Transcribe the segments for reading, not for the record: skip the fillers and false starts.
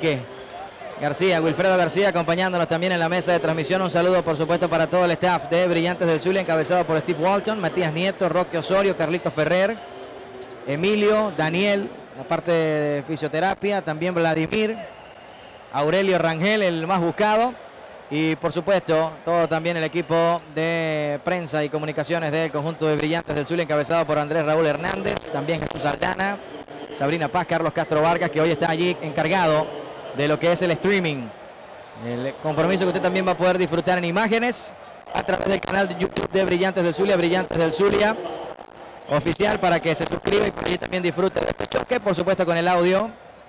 Enrique García, Wilfredo García, acompañándonos también en la mesa de transmisión. Un saludo, por supuesto, para todo el staff de Brillantes del Zulia, encabezado por Steve Walton, Matías Nieto, Roque Osorio, Carlito Ferrer, Emilio, Daniel, la parte de fisioterapia, también Vladimir, Aurelio Rangel, el más buscado, y por supuesto todo también el equipo de prensa y comunicaciones del conjunto de Brillantes del Zulia, encabezado por Andrés Raúl Hernández, también Jesús Aldana, Sabrina Paz, Carlos Castro Vargas, que hoy está allí encargado de lo que es el streaming, el compromiso que usted también va a poder disfrutar en imágenes a través del canal de YouTube de Brillantes del Zulia oficial, para que se suscriba y por allí también disfrute de este choque, por supuesto con el audio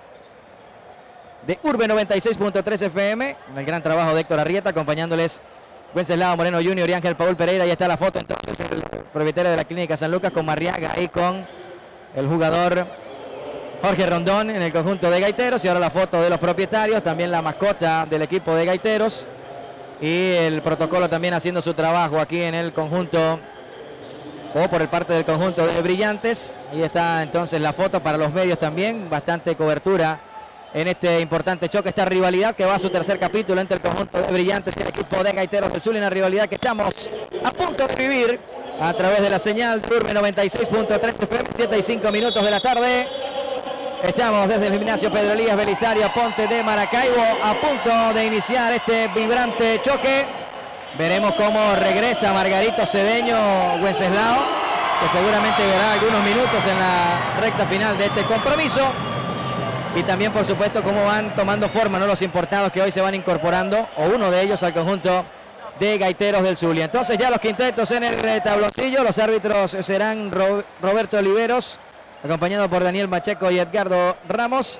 de Urbe 96.3 FM, en el gran trabajo de Héctor Arrieta, acompañándoles Wenceslao Moreno Jr. y Ángel Paul Pereira. Ahí está la foto entonces del propietario de la Clínica San Lucas con Marriaga y con el jugador Jorge Rondón en el conjunto de Gaiteros, y ahora la foto de los propietarios, también la mascota del equipo de Gaiteros y el protocolo también haciendo su trabajo aquí en el conjunto o por el parte del conjunto de Brillantes. Ahí está entonces la foto para los medios también, bastante cobertura en este importante choque, esta rivalidad que va a su tercer capítulo entre el conjunto de Brillantes y el equipo de Gaiteros del Zulia, una rivalidad que estamos a punto de vivir a través de la señal de Urbe 96.3 FM, 7:05 de la tarde. Estamos desde el gimnasio Pedro Elías Belisario Ponte de Maracaibo, a punto de iniciar este vibrante choque. Veremos cómo regresa Margarito Cedeño Wenceslao, que seguramente verá algunos minutos en la recta final de este compromiso. Y también, por supuesto, cómo van tomando forma, ¿no?, los importados que hoy se van incorporando, o uno de ellos, al conjunto de Gaiteros del Zulia. Entonces ya los quintetos en el tabloncillo. Los árbitros serán Roberto Oliveros, acompañado por Daniel Macheco y Edgar Ramos.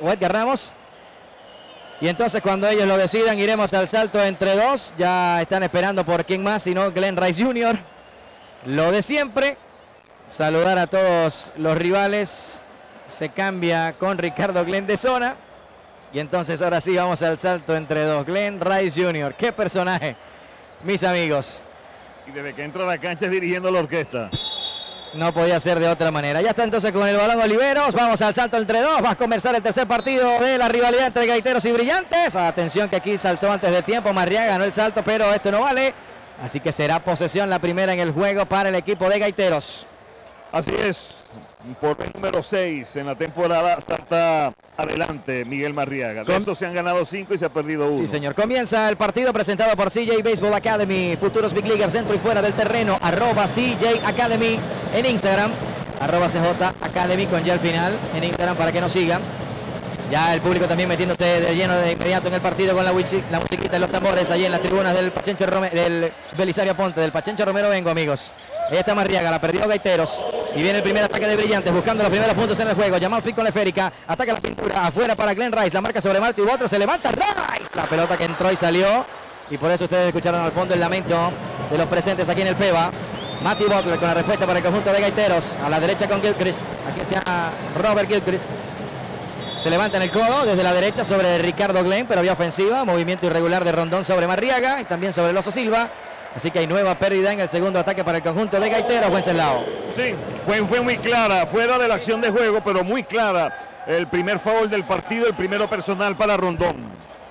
Y entonces, cuando ellos lo decidan, iremos al salto entre dos. Ya están esperando por quién más, sino Glenn Rice Jr. Lo de siempre, saludar a todos los rivales. Se cambia con Ricardo Glenn de zona. Y entonces ahora sí vamos al salto entre dos. Glenn Rice Jr. ¡Qué personaje, mis amigos! Y desde que entra a la cancha es dirigiendo la orquesta. No podía ser de otra manera. Ya está entonces con el balón Oliveros. Vamos al salto entre dos. Va a comenzar el tercer partido de la rivalidad entre Gaiteros y Brillantes. Atención que aquí saltó antes de tiempo. Marriaga ganó el salto, pero esto no vale. Así que será posesión la primera en el juego para el equipo de Gaiteros. Así es. Por el número 6 en la temporada salta adelante Miguel Marriaga. De estos se han ganado 5 y se ha perdido 1. Sí, señor. Comienza el partido presentado por CJ Baseball Academy. Futuros Big Leaguers dentro y fuera del terreno. @CJ Academy en Instagram. @CJ Academy con ya el final en Instagram para que nos sigan. Ya el público también metiéndose de lleno de inmediato en el partido con la musiquita de los tambores allí en las tribunas del del Belisario Ponte, del Pachencho Romero Vengo, amigos. Ahí está Marriaga, la perdió Gaiteros. Y viene el primer ataque de Brillantes, buscando los primeros puntos en el juego. Jamal Smith con la esférica, ataca la pintura, afuera para Glenn Rice, la marca sobre Marco y Botro, se levanta Rice. La pelota que entró y salió. Y por eso ustedes escucharon al fondo el lamento de los presentes aquí en el PEVA. Matthew Butler con la respuesta para el conjunto de Gaiteros. A la derecha con Gilchrist. Aquí está Robert Gilchrist. Se levanta en el codo desde la derecha sobre Ricardo Glenn, pero había ofensiva. Movimiento irregular de Rondón sobre Marriaga y también sobre el Oso Silva. Así que hay nueva pérdida en el segundo ataque para el conjunto de Gaiteros, Wenceslao. Sí, fue muy clara, fuera de la acción de juego, pero muy clara. El primer foul del partido, el primero personal para Rondón.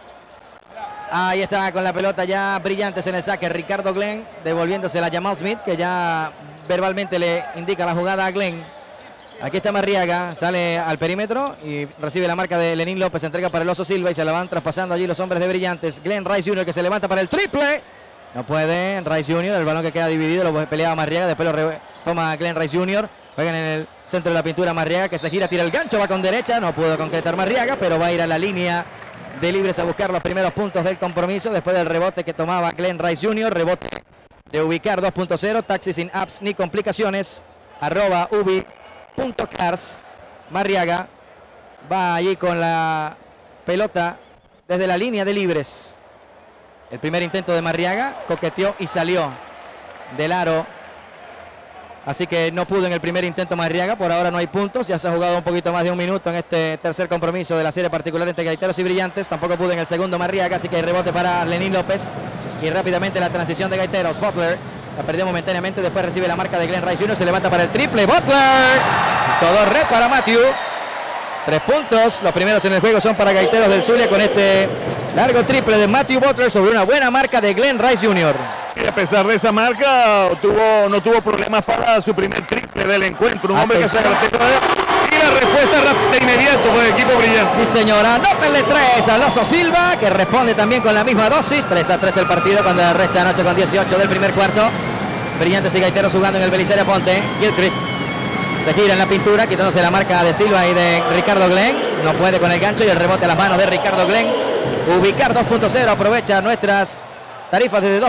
Ahí está con la pelota ya Brillantes en el saque. Ricardo Glenn devolviéndosela a Jamal Smith, que ya verbalmente le indica la jugada a Glenn. Aquí está Marriaga, sale al perímetro y recibe la marca de Lenín López, entrega para el Oso Silva y se la van traspasando allí los hombres de Brillantes. Glenn Rice Jr. que se levanta para el triple. No puede Rice Jr., el balón que queda dividido, lo peleaba Marriaga, después lo toma Glenn Rice Jr., juegan en el centro de la pintura Marriaga, que se gira, tira el gancho, va con derecha, no pudo concretar Marriaga, pero va a ir a la línea de libres a buscar los primeros puntos del compromiso, después del rebote que tomaba Glenn Rice Jr., rebote de Ubicar 2.0, taxi sin apps ni complicaciones, @ubi.cars. Marriaga va allí con la pelota desde la línea de libres. El primer intento de Marriaga, coqueteó y salió del aro. Así que no pudo en el primer intento Marriaga. Por ahora no hay puntos. Ya se ha jugado un poquito más de un minuto en este tercer compromiso de la serie particular entre Gaiteros y Brillantes. Tampoco pudo en el segundo Marriaga. Así que hay rebote para Lenín López. Y rápidamente la transición de Gaiteros. Butler la perdió momentáneamente. Después recibe la marca de Glenn Rice Jr. Se levanta para el triple. Butler. Todo red para Matthew. 3 puntos. Los primeros en el juego son para Gaiteros del Zulia con este largo triple de Matthew Butler sobre una buena marca de Glenn Rice Jr. Y a pesar de esa marca, no tuvo problemas para su primer triple del encuentro. Un hombre que se caracteriza. Y la respuesta de inmediato por el equipo brillante. Sí, señora. Anótenle 3 a Alonso Silva, que responde también con la misma dosis. 3-3 el partido cuando resta anoche con 18 del primer cuarto. Brillantes y Gaiteros jugando en el Belisario Ponte. Gilchrist se gira en la pintura, quitándose la marca de Silva y de Ricardo Glenn. No puede con el gancho y el rebote a las manos de Ricardo Glenn. Ubicar 2.0, aprovecha nuestras tarifas desde $2.5.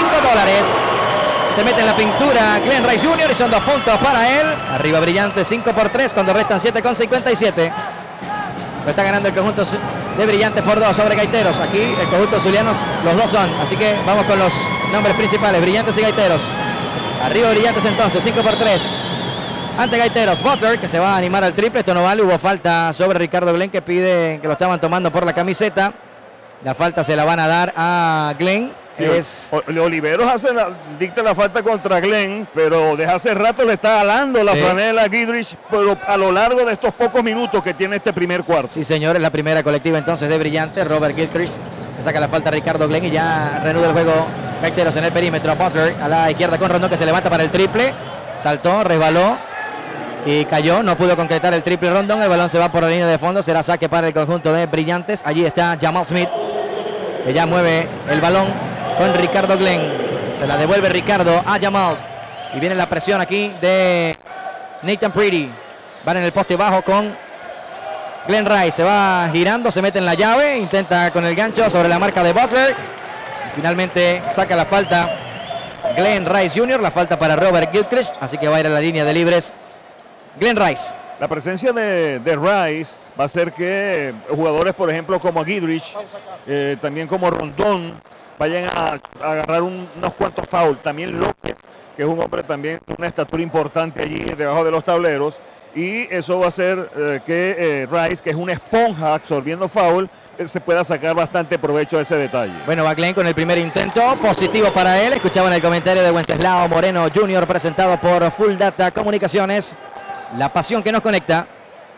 Se mete en la pintura Glenn Rice Jr. y son 2 puntos para él. Arriba Brillantes, 5-3 cuando restan 7,57. Lo está ganando el conjunto de Brillantes por 2 sobre Gaiteros. Aquí el conjunto zulianos, los dos son. Así que vamos con los nombres principales, Brillantes y Gaiteros. Arriba Brillantes entonces, 5-3. Ante Gaiteros, Butler, que se va a animar al triple. Esto no vale, hubo falta sobre Ricardo Glenn, que pide que lo estaban tomando por la camiseta. La falta se la van a dar a Glenn. Sí, Oliveros dicta la falta contra Glenn, pero desde hace rato le está alando la franela a Gidrich, pero a lo largo de estos pocos minutos que tiene este primer cuarto. Sí, señor, es la primera colectiva entonces de Brillantes. Robert Gilchrist le saca la falta a Ricardo Glenn y ya reanuda el juego. Gaiteros en el perímetro. Butler a la izquierda con Rondón, que se levanta para el triple. Saltó, resbaló y cayó. No pudo concretar el triple Rondón. El balón se va por la línea de fondo. Será saque para el conjunto de Brillantes. Allí está Jamal Smith, que ya mueve el balón con Ricardo Glenn. Se la devuelve Ricardo a Jamal. Y viene la presión aquí de Nathan Pretty. Van en el poste bajo con Glenn Rice. Se va girando, se mete en la llave. Intenta con el gancho sobre la marca de Butler. Y finalmente saca la falta Glenn Rice Jr. La falta para Robert Gilchrist. Así que va a ir a la línea de libres Glenn Rice. La presencia de Rice va a hacer que jugadores, por ejemplo, como Gidrich, también como Rondón, vayan a agarrar unos cuantos fouls. También López, que es un hombre también con una estatura importante allí debajo de los tableros. Y eso va a hacer que Rice, que es una esponja absorbiendo foul, se pueda sacar bastante provecho de ese detalle. Bueno, va Glenn con el primer intento, positivo para él. Escuchaban el comentario de Wenceslao Moreno Jr., presentado por Full Data Comunicaciones. La pasión que nos conecta.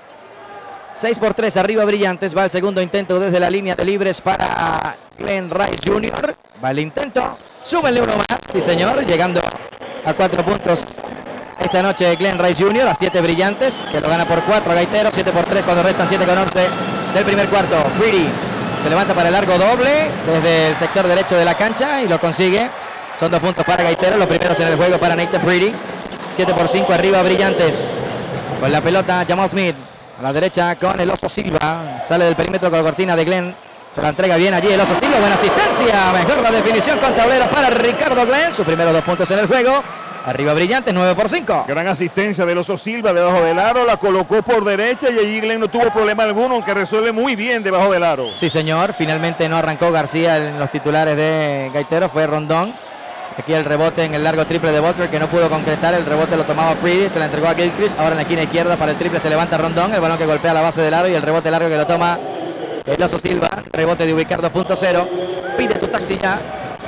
6-3 arriba Brillantes. Va el segundo intento desde la línea de libres para Glenn Rice Jr. Va el intento. Súbenle uno más. Sí, señor. Llegando a 4 puntos esta noche Glenn Rice Jr. A 7 Brillantes, que lo gana por 4 Gaiteros. 7-3 cuando restan 7,11 del primer cuarto. Pretty se levanta para el largo doble desde el sector derecho de la cancha y lo consigue. Son 2 puntos para Gaiteros. Los primeros en el juego para Nathan Pretty. 7-5 arriba Brillantes. Con la pelota Jamal Smith. A la derecha con el Oso Silva. Sale del perímetro con la cortina de Glenn. Se la entrega bien allí el Oso Silva. Buena asistencia. Mejor la definición con tablero para Ricardo Glenn. Sus primeros 2 puntos en el juego. Arriba Brillantes, 9-5. Gran asistencia del Oso Silva debajo del aro. La colocó por derecha y allí Glenn no tuvo problema alguno, aunque resuelve muy bien debajo del aro. Sí, señor. Finalmente no arrancó García en los titulares de Gaiteros. Fue Rondón. Aquí el rebote en el largo triple de Butler, que no pudo concretar. El rebote lo tomaba Pretty, se la entregó a Gilchrist. Ahora en la esquina izquierda para el triple se levanta Rondón. El balón que golpea la base del aro y el rebote largo que lo toma el Oso Silva. Rebote de Ubicar 2.0. Pide tu taxi ya.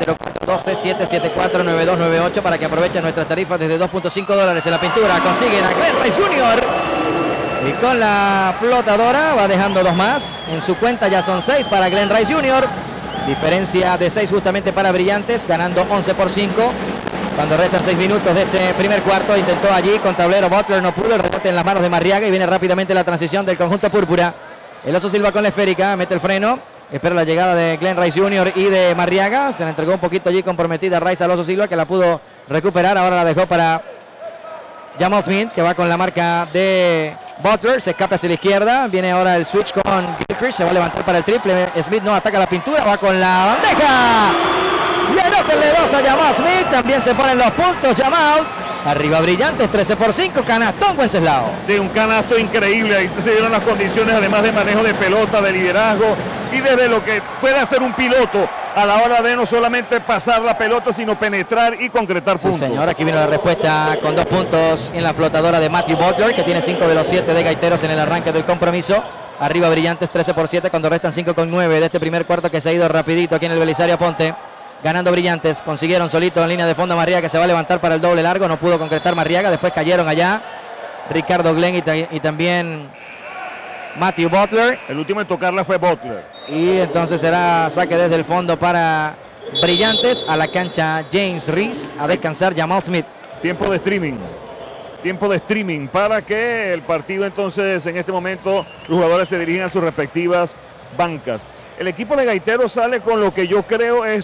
0412-774-9298 para que aprovechen nuestras tarifas desde $2.5 en la pintura. Consiguen a Glenn Rice Jr. Y con la flotadora va dejando 2 más. En su cuenta ya son 6 para Glenn Rice Jr. Diferencia de 6 justamente para Brillantes, ganando 11-5. Cuando restan 6 minutos de este primer cuarto, intentó allí con tablero Butler, no pudo. El rebote en las manos de Marriaga y viene rápidamente la transición del conjunto púrpura. El Oso Silva con la esférica, mete el freno. Espera la llegada de Glenn Rice Jr. y de Marriaga. Se la entregó un poquito allí comprometida Rice al Oso Silva, que la pudo recuperar. Ahora la dejó para Jamal Smith, que va con la marca de Butler. Se escapa hacia la izquierda. Viene ahora el switch con Gilchrist. Se va a levantar para el triple. Smith no ataca la pintura. Va con la bandeja. Y anótenle 2 a Jamal Smith. También se ponen los puntos Jamal. Arriba Brillantes, 13-5. Canastón Wenceslao. Sí, un canasto increíble. Ahí se dieron las condiciones, además de manejo de pelota, de liderazgo. Y desde lo que puede hacer un piloto a la hora de no solamente pasar la pelota, sino penetrar y concretar puntos. Sí, señor, aquí vino la respuesta con 2 puntos en la flotadora de Matthew Butler, que tiene 5 de los 7 de Gaiteros en el arranque del compromiso. Arriba Brillantes, 13-7, cuando restan 5,9 de este primer cuarto, que se ha ido rapidito aquí en el Belisario Ponte. Ganando Brillantes, consiguieron solito en línea de fondo a Marriaga, que se va a levantar para el doble largo. No pudo concretar Marriaga, después cayeron allá Ricardo Glenn y también Matthew Butler. El último en tocarla fue Butler. Y entonces será saque desde el fondo para Brillantes. A la cancha James Reese. A descansar Jamal Smith. Tiempo de streaming. Tiempo de streaming para que el partido entonces en este momento los jugadores se dirigen a sus respectivas bancas. El equipo de Gaiteros sale con lo que yo creo es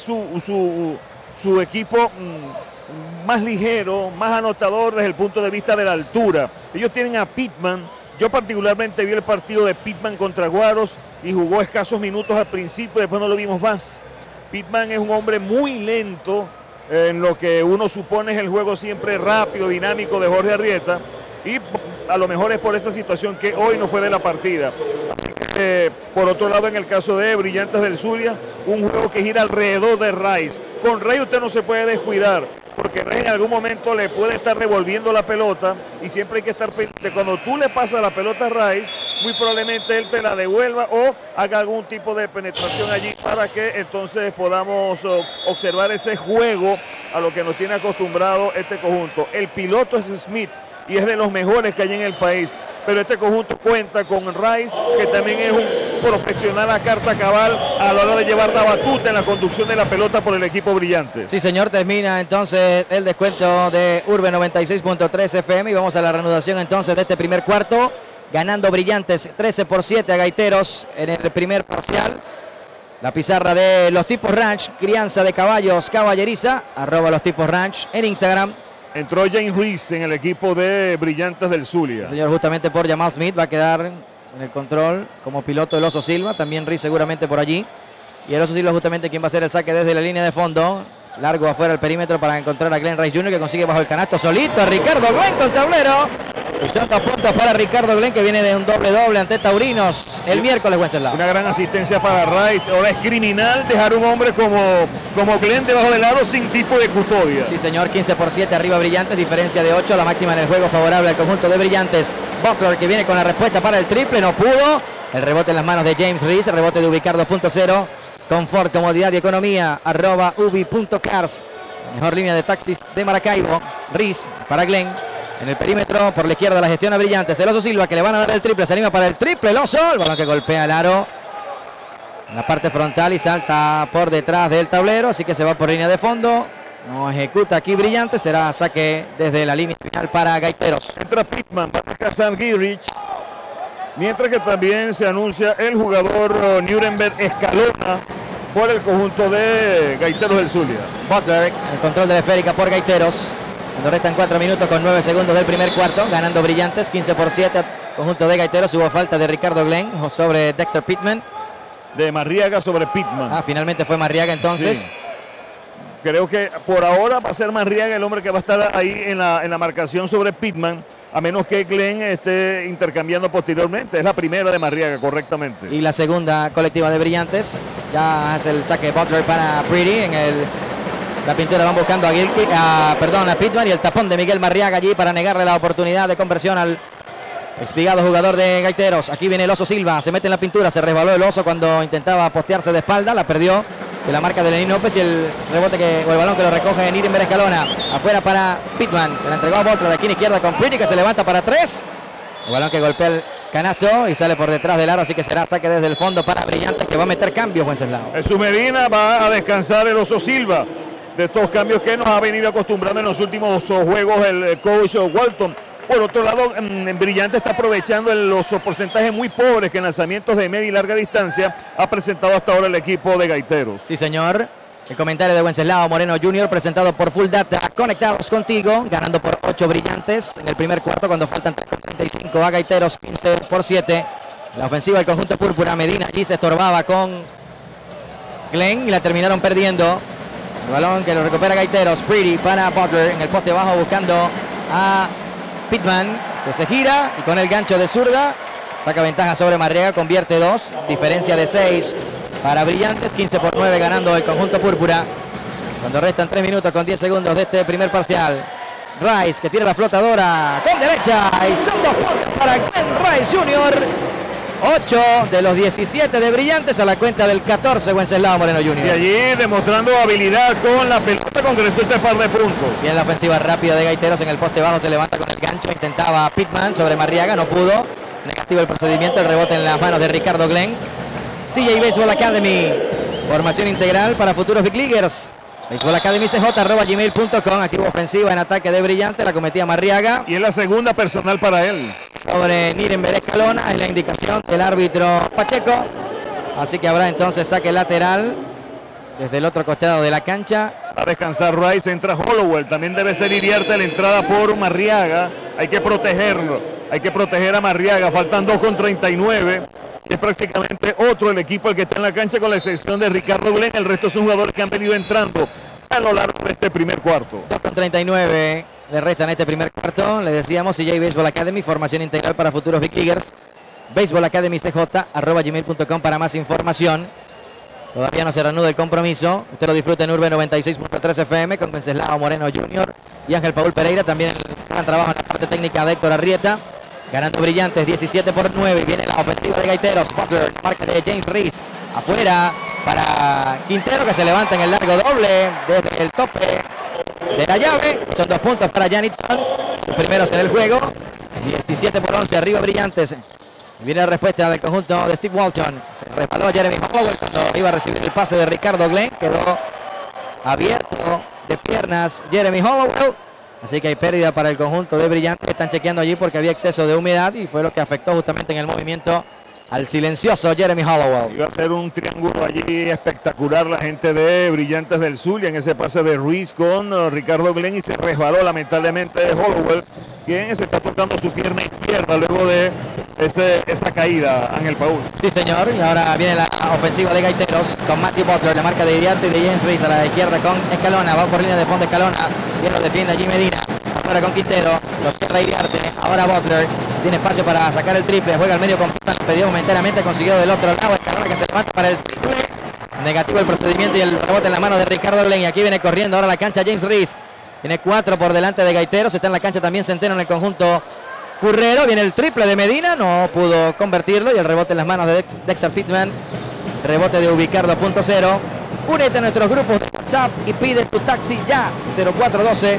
su equipo más ligero, más anotador desde el punto de vista de la altura. Ellos tienen a Pittman. Yo particularmente vi el partido de Pittman contra Guaros y jugó escasos minutos al principio, después no lo vimos más. Pittman es un hombre muy lento en lo que uno supone es el juego siempre rápido, dinámico de Jorge Arrieta, y a lo mejor es por esa situación que hoy no fue de la partida. Así que, por otro lado, en el caso de Brillantes del Zulia, un juego que gira alrededor de Rice. Con Rice usted no se puede descuidar, porque Rice en algún momento le puede estar revolviendo la pelota y siempre hay que estar pendiente. Cuando tú le pasas la pelota a Rice, muy probablemente él te la devuelva o haga algún tipo de penetración allí para que entonces podamos observar ese juego a lo que nos tiene acostumbrado este conjunto. El piloto es Smith y es de los mejores que hay en el país, pero este conjunto cuenta con Rice, que también es un profesional a carta cabal a la hora de llevar la batuta en la conducción de la pelota por el equipo Brillante. Sí, señor, termina entonces el descuento de Urbe 96.3 FM y vamos a la reanudación entonces de este primer cuarto, ganando Brillantes 13-7 a Gaiteros en el primer parcial. La pizarra de Los Tipos Ranch, crianza de caballos caballeriza, @Los Tipos Ranch en Instagram. Entró James Reese en el equipo de Brillantes del Zulia. El señor, justamente por Jamal Smith, va a quedar en el control como piloto el Oso Silva. También Reese seguramente por allí. Y el Oso Silva justamente quien va a hacer el saque desde la línea de fondo. Largo afuera el perímetro para encontrar a Glenn Rice Jr. que consigue bajo el canasto solito a Ricardo Glenn con tablero. Y son 2 puntos para Ricardo Glenn, que viene de un doble-doble ante Taurinos el miércoles, Wenceslao. Una gran asistencia para Rice. Ahora es criminal dejar un hombre como Glenn debajo del aro sin tipo de custodia. Sí, señor, 15-7 arriba Brillantes, diferencia de 8, la máxima en el juego favorable al conjunto de Brillantes. Butler, que viene con la respuesta para el triple, no pudo. El rebote en las manos de James Reese, el rebote de Ubicar 2.0. Confort, comodidad y economía, @ubi.cars. Mejor línea de taxis de Maracaibo. Reese para Glenn. En el perímetro, por la izquierda, la gestión a Brillantes. El Oso Silva, que le van a dar el triple. Se anima para el triple. El Oso, el balón que golpea el aro en la parte frontal y salta por detrás del tablero. Así que se va por línea de fondo. No ejecuta aquí Brillantes. Será saque desde la línea final para Gaiteros. Entra Pittman, va a descansar Gidrich. Mientras que también se anuncia el jugador Nuremberg Escalona por el conjunto de Gaiteros del Zulia. Butler, el control de la esférica por Gaiteros. Cuando restan 4 minutos con 9 segundos del primer cuarto, ganando Brillantes 15-7, conjunto de Gaiteros. Hubo falta de Ricardo Glenn sobre Dexter Pittman. De Marriaga sobre Pittman. Finalmente fue Marriaga entonces. Sí. Creo que por ahora va a ser Marriaga el hombre que va a estar ahí en la marcación sobre Pittman, a menos que Glenn esté intercambiando posteriormente. Es la primera de Marriaga, correctamente. Y la segunda colectiva de Brillantes. Ya hace el saque Butler para Pretty en la pintura. Van buscando a Pittman y el tapón de Miguel Marriaga allí para negarle la oportunidad de conversión al espigado jugador de Gaiteros. Aquí viene el Oso Silva, se mete en la pintura, se resbaló el Oso cuando intentaba postearse de espalda, la perdió de la marca de Lenín López y el rebote o el balón que lo recoge en Nuremberg Escalona. Afuera para Pittman, se la entregó a Butler de la esquina izquierda con Pretty, que se levanta para 3. El balón que golpea el canasto y sale por detrás del aro, así que será saque desde el fondo para Brillantes, que va a meter cambios, Wenceslao. Jesús Medina va a descansar el Oso Silva. De estos cambios que nos ha venido acostumbrando en los últimos juegos el coach Walton. Por otro lado, Brillante está aprovechando los porcentajes muy pobres que en lanzamientos de media y larga distancia ha presentado hasta ahora el equipo de Gaiteros. Sí, señor. El comentario de Wenceslao Moreno Jr. presentado por Full Data. Conectados contigo, ganando por 8 Brillantes en el primer cuarto cuando faltan 3:35 a Gaiteros, 15-7. La ofensiva del conjunto púrpura. Medina allí se estorbaba con Glenn y la terminaron perdiendo. El balón que lo recupera Gaiteros. Pretty para Butler en el poste bajo buscando a Pittman, que se gira y con el gancho de zurda saca ventaja sobre Marriaga, convierte 2, diferencia de 6 para Brillantes, 15-9 ganando el conjunto púrpura. Cuando restan 3 minutos con 10 segundos de este primer parcial. Rice, que tira la flotadora con derecha y son 2 puntos para Glenn Rice Jr. 8 de los 17 de Brillantes a la cuenta del 14 Wenceslao Moreno Jr. Y allí demostrando habilidad con la pelota, concretó ese par de puntos. Bien la ofensiva rápida de Gaiteros en el poste bajo, se levanta con el gancho, intentaba Pittman sobre Marriaga, no pudo. Negativo el procedimiento, el rebote en las manos de Ricardo Glenn. CJ Baseball Academy, formación integral para futuros Big Leaguers. Baseball Academy CJ@gmail.com. Aquí hubo ofensiva en ataque de Brillante, la cometía Marriaga. Y es la segunda personal para él. Sobre Nirenberg Escalona, es la indicación del árbitro Pacheco. Así que habrá entonces saque lateral desde el otro costado de la cancha. A descansar Rice, entra Hollowell. También debe ser Iriarte la entrada por Marriaga. Hay que protegerlo. Hay que proteger a Marriaga. Faltan 2:39. Es prácticamente otro el equipo el que está en la cancha, con la excepción de Ricardo Glenn. El resto son jugadores que han venido entrando a lo largo de este primer cuarto. 2:39 le restan este primer cuarto. Le decíamos CJ Baseball Academy, formación integral para futuros Big Leaguers. Baseball Academy CJ@gmail.com para más información. Todavía no se reanuda el compromiso. Usted lo disfruta en Urbe 96.3 FM con Wenceslao Moreno Jr. y Ángel Paul Pereira. También el gran trabajo en la parte técnica de Héctor Arrieta. Ganando Brillantes 17-9. Y viene la ofensiva de Gaiteros. Butler, marca de James Reese. Afuera para Quintero, que se levanta en el largo doble desde el tope de la llave. Son 2 puntos para Janitson. Los primeros en el juego. 17-11. Arriba Brillantes. Viene la respuesta del conjunto de Steve Walton. Se resbaló Jeremy Howell cuando iba a recibir el pase de Ricardo Glenn. Quedó abierto de piernas Jeremy Howell. Así que hay pérdida para el conjunto de Brillantes. Están chequeando allí porque había exceso de humedad y fue lo que afectó justamente en el movimiento al silencioso Jeremy Hollowell. Iba a ser un triángulo allí espectacular la gente de Brillantes del Zulia en ese pase de Ruiz con Ricardo Glenn, y se resbaló lamentablemente Hollowell, quien se está tocando su pierna izquierda luego de esa caída, Ángel Paul. Sí, señor, y ahora viene la ofensiva de Gaiteros con Matthew Butler, la marca de Iriarte y de James Reese a la izquierda con Escalona. Va por línea de fondo Escalona, bien lo defiende allí Medina. Ahora con Quintero, lo cierra Iriarte, ahora Butler, tiene espacio para sacar el triple, juega al medio con Pittman, lo perdió momentáneamente, consiguió del otro lado, Escalona que se levanta para el triple, negativo el procedimiento y el rebote en la mano de Ricardo Glenn, y aquí viene corriendo ahora la cancha James Reese, tiene 4 por delante de Gaiteros, está en la cancha también Centeno en el conjunto Furrero, viene el triple de Medina, no pudo convertirlo, y el rebote en las manos de Dexter Pittman, rebote de Ubicar 2.0, únete a nuestros grupos de WhatsApp y pide tu taxi ya, 0412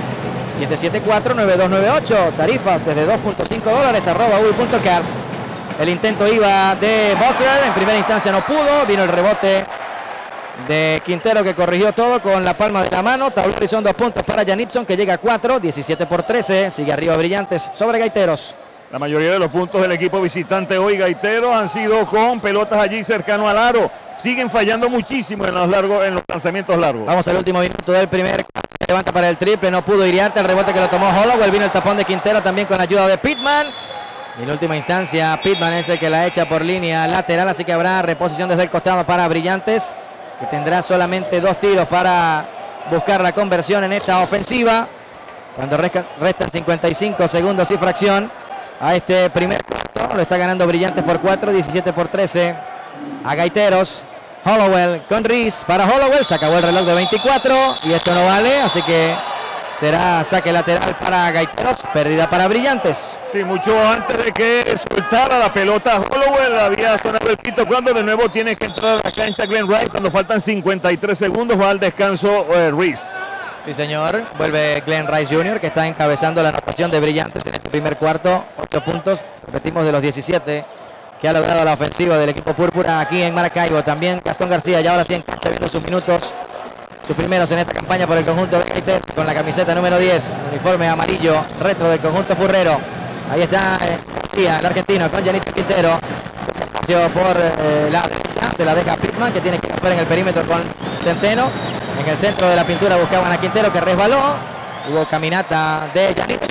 774-9298, tarifas desde $2.5, @ubi.cars. El intento iba de Butler, en primera instancia no pudo, vino el rebote de Quintero que corrigió todo con la palma de la mano. Tablero y son 2 puntos para Janitson, que llega a 4, 17-13, sigue arriba Brillantes sobre Gaiteros. La mayoría de los puntos del equipo visitante hoy, Gaiteros, han sido con pelotas allí cercano al aro. Siguen fallando muchísimo en los lanzamientos largos. Vamos al último minuto del primer. Levanta para el triple, no pudo Iriarte, el rebote que lo tomó Hollowell, vino el tapón de Quintero también con ayuda de Pittman. Y en última instancia, Pittman es el que la echa por línea lateral, así que habrá reposición desde el costado para Brillantes, que tendrá solamente 2 tiros para buscar la conversión en esta ofensiva. Cuando restan 55 segundos y fracción a este primer cuarto, lo está ganando Brillantes por 4, 17-13 a Gaiteros. Hollowell con Reese para Hollowell, se acabó el reloj de 24 y esto no vale, así que será saque lateral para Gaiteros, pérdida para Brillantes. Sí, mucho antes de que soltara la pelota Hollowell había sonado el pito cuando de nuevo tiene que entrar a la cancha Glenn Rice cuando faltan 53 segundos, va al descanso Reese. Sí, señor, vuelve Glenn Rice Jr., que está encabezando la anotación de Brillantes en este primer cuarto, 8 puntos, repetimos, de los 17 que ha logrado la ofensiva del equipo púrpura aquí en Maracaibo. También Gastón García, y ahora sí en cancha, viendo sus minutos, sus primeros en esta campaña por el conjunto de Gaiteros, con la camiseta número 10, uniforme amarillo, retro del conjunto furrero. Ahí está García, el argentino, con Janito Quintero, por la derecha, se la deja Pittman, que tiene que ir afuera en el perímetro con Centeno. En el centro de la pintura buscaban a Quintero, que resbaló, hubo caminata de Janito.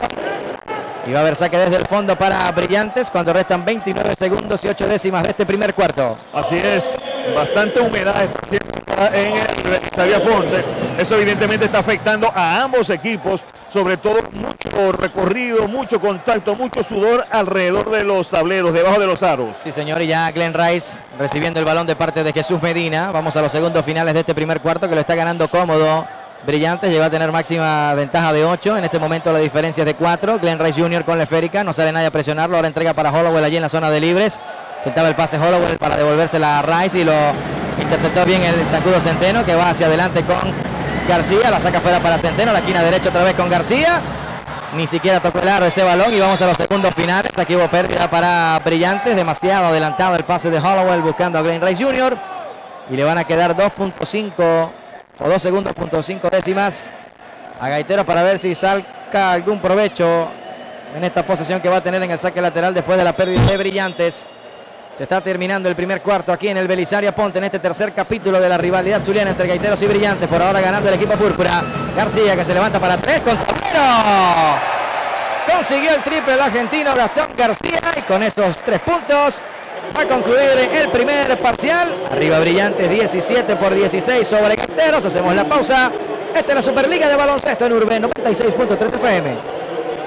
Y va a haber saque desde el fondo para Brillantes cuando restan 29 segundos y 8 décimas de este primer cuarto. Así es, bastante humedad está en el Estadio Ponce. Eso evidentemente está afectando a ambos equipos, sobre todo mucho recorrido, mucho contacto, mucho sudor alrededor de los tableros, debajo de los aros. Sí, señor, y ya Glenn Rice recibiendo el balón de parte de Jesús Medina. Vamos a los segundos finales de este primer cuarto, que lo está ganando cómodo Brillantes, llega a tener máxima ventaja de 8, en este momento la diferencia es de 4. Glenn Rice Jr. con la esférica, no sale nadie a presionarlo, ahora entrega para Hollowell allí en la zona de libres. Intentaba el pase Hollowell para devolvérsela a Rice y lo interceptó bien el sacudo Centeno, que va hacia adelante con García, la saca fuera para Centeno, la esquina derecha otra vez con García. Ni siquiera tocó el aro ese balón y vamos a los segundos finales. Aquí hubo pérdida para Brillantes, demasiado adelantado el pase de Hollowell buscando a Glenn Rice Jr. Y le van a quedar 2.5 o 2 segundos, .5 décimas a Gaiteros para ver si saca algún provecho en esta posesión que va a tener en el saque lateral después de la pérdida de Brillantes. Se está terminando el primer cuarto aquí en el Belisario Aponte, en este tercer capítulo de la rivalidad zuliana entre Gaiteros y Brillantes. Por ahora ganando el equipo púrpura. García, que se levanta para 3 con tablero. Consiguió el triple el argentino Gastón García y con esos 3 puntos va a concluir el primer parcial. Arriba Brillantes 17-16 sobre Gaiteros. Hacemos la pausa. Esta es la Superliga de Baloncesto en Urbe 96.3 FM.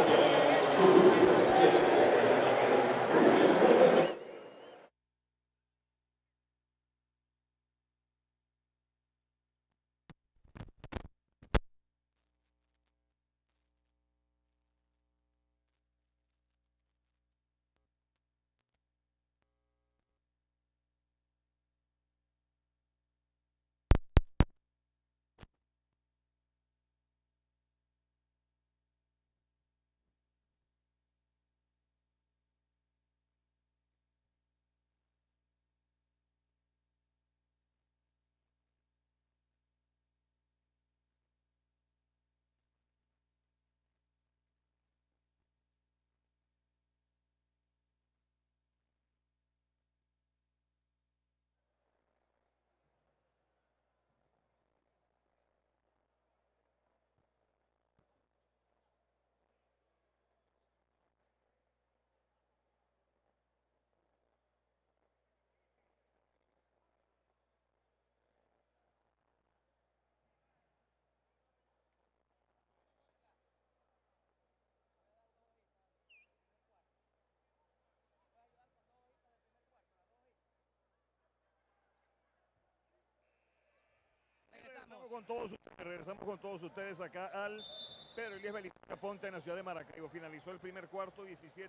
Regresamos con todos ustedes acá al Pedro Elías Belisario Aponte en la ciudad de Maracaibo. Finalizó el primer cuarto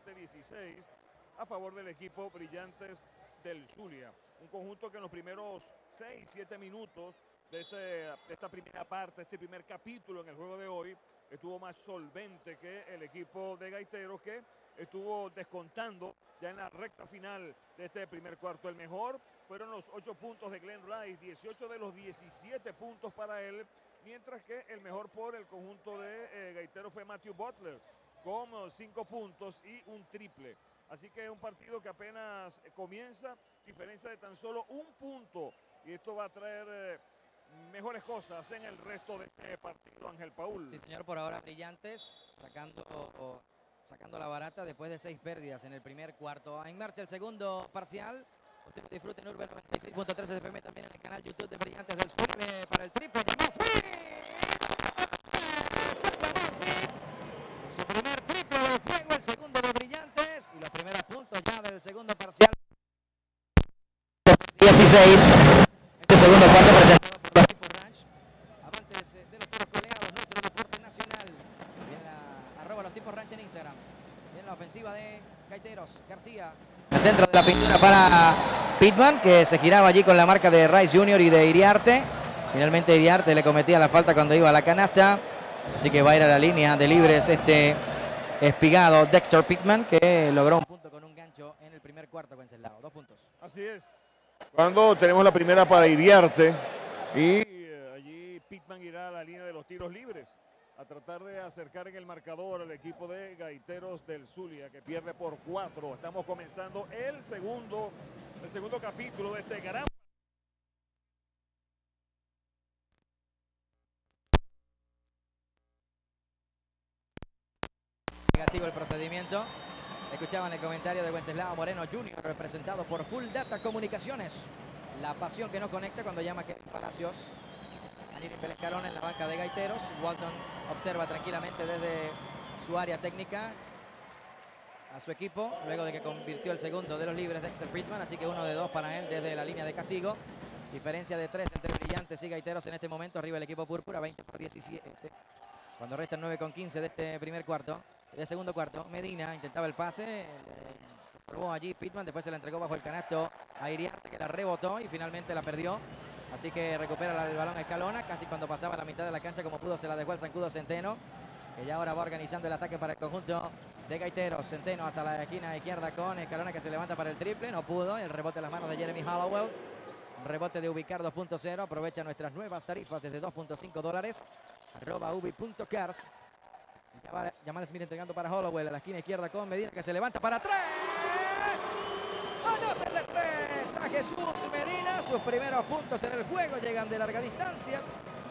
17-16 a favor del equipo Brillantes del Zulia. Un conjunto que en los primeros 6-7 minutos de esta primera parte, este primer capítulo en el juego de hoy, estuvo más solvente que el equipo de Gaiteros, que estuvo descontando ya en la recta final de este primer cuarto. El mejor fueron los 8 puntos de Glenn Rice, 18 de los 17 puntos para él, mientras que el mejor por el conjunto de Gaiteros fue Matthew Butler, con 5 puntos y un triple. Así que es un partido que apenas comienza, diferencia de tan solo un punto, y esto va a traer mejores cosas en el resto de este partido, Ángel Paul. Sí, señor, por ahora Brillantes sacando la barata después de 6 pérdidas en el primer cuarto. En marcha el segundo parcial. Ustedes disfruten Urbe 96.3 FM, también en el canal YouTube de Brillantes del Zulia para el triple de Masby. Su primer triple del juego, el segundo de Brillantes y los primeros puntos ya del segundo parcial. 16. Este segundo cuarto presentado por los tipos Ranch. Amantes de los toros coleados, nuestro deporte nacional. Bien arroba los tipos Ranch en Instagram. Bien la ofensiva de Gaiteros. García. El centro de la pintura para Pittman, que se giraba allí con la marca de Rice Jr. y de Iriarte. Finalmente Iriarte le cometía la falta cuando iba a la canasta. Así que va a ir a la línea de libres este espigado Dexter Pittman, que logró un punto con un gancho en el primer cuarto con Wenceslao. 2 puntos. Así es. Cuando tenemos la primera para Iriarte y allí Pittman irá a la línea de los tiros libres a tratar de acercar en el marcador al equipo de Gaiteros del Zulia, que pierde por 4. Estamos comenzando el segundo capítulo de este gran... Negativo el procedimiento. Escuchaban el comentario de Wenceslao Moreno Jr., representado por Full Data Comunicaciones. La pasión que no conecta cuando llama Kevin Palacios. Aniri Pelescarón en la banca de Gaiteros. Walton observa tranquilamente desde su área técnica a su equipo, luego de que convirtió el segundo de los libres Dexter Pittman, así que 1 de 2 para él desde la línea de castigo. Diferencia de 3 entre Brillantes y Gaiteros en este momento. Arriba el equipo púrpura, 20-17. Cuando restan 9:15 de este primer cuarto, de segundo cuarto. Medina intentaba el pase, probó allí Pittman, después se la entregó bajo el canasto a Iriarte, que la rebotó y finalmente la perdió. Así que recupera el balón Escalona, casi cuando pasaba la mitad de la cancha, como pudo, se la dejó al zancudo Centeno, que ya ahora va organizando el ataque para el conjunto de Gaiteros. Centeno hasta la esquina izquierda con Escalona, que se levanta para el triple, no pudo. El rebote en las manos de Jeremy Hollowell. Rebote de Ubicar 2.0. Aprovecha nuestras nuevas tarifas desde $2.5. @ubi.cars. Jamal Smith entregando para Hollowell a la esquina izquierda con Medina, que se levanta para 3. ¡Anótenle 3 a Jesús Medina! Sus primeros puntos en el juego llegan de larga distancia.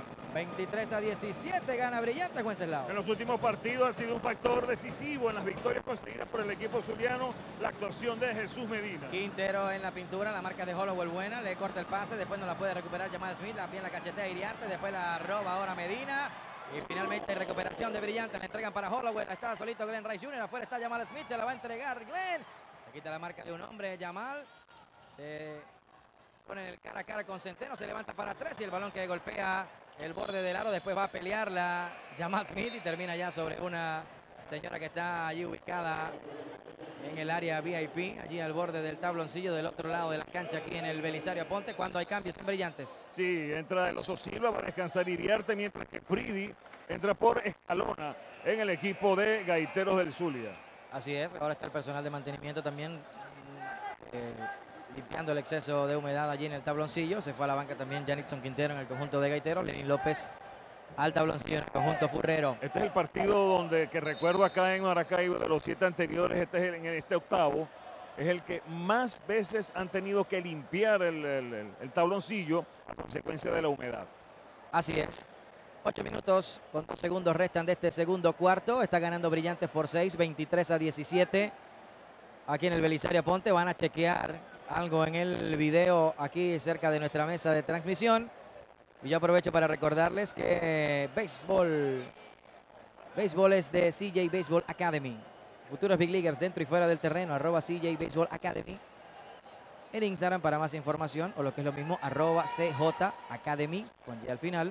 23-17 gana Brillantes Wenceslao. En los últimos partidos ha sido un factor decisivo en las victorias conseguidas por el equipo zuliano, la actuación de Jesús Medina. Quintero en la pintura, la marca de Hollowell buena, le corta el pase, después no la puede recuperar Jamal Smith, bien la cachetea a Iriarte, después la roba ahora Medina. Y finalmente recuperación de Brillantes, le entregan para Hollowell, está solito Glenn Rice Jr., afuera está Jamal Smith, se la va a entregar Glenn. Se quita la marca de un hombre, Jamal. Se pone en el cara a cara con Centeno, se levanta para 3 y el balón que golpea el borde del aro, después va a pelearla Jamal Smith y termina ya sobre una señora que está allí ubicada en el área VIP, allí al borde del tabloncillo del otro lado de la cancha, aquí en el Belisario Aponte, cuando hay cambios en Brillantes. Sí, entra el Oso Silva, va a descansar Iriarte, mientras que Pridi entra por Escalona en el equipo de Gaiteros del Zulia. Así es, ahora está el personal de mantenimiento también limpiando el exceso de humedad allí en el tabloncillo. Se fue a la banca también Janixon Quintero en el conjunto de Gaiteros, Lenín López al tabloncillo en el conjunto furrero. Este es el partido que recuerdo acá en Maracaibo, de los 7 anteriores, en este octavo, es el que más veces han tenido que limpiar el tabloncillo a consecuencia de la humedad. Así es. 8 minutos con 2 segundos restan de este segundo cuarto. Está ganando Brillantes por 6, 23-17. Aquí en el Belisario Aponte van a chequear algo en el video aquí cerca de nuestra mesa de transmisión. Y yo aprovecho para recordarles que béisbol es de CJ Baseball Academy. Futuros Big Leaguers dentro y fuera del terreno, @CJ Baseball Academy. En Instagram para más información, o lo que es lo mismo, @CJ Academy, con Y al final.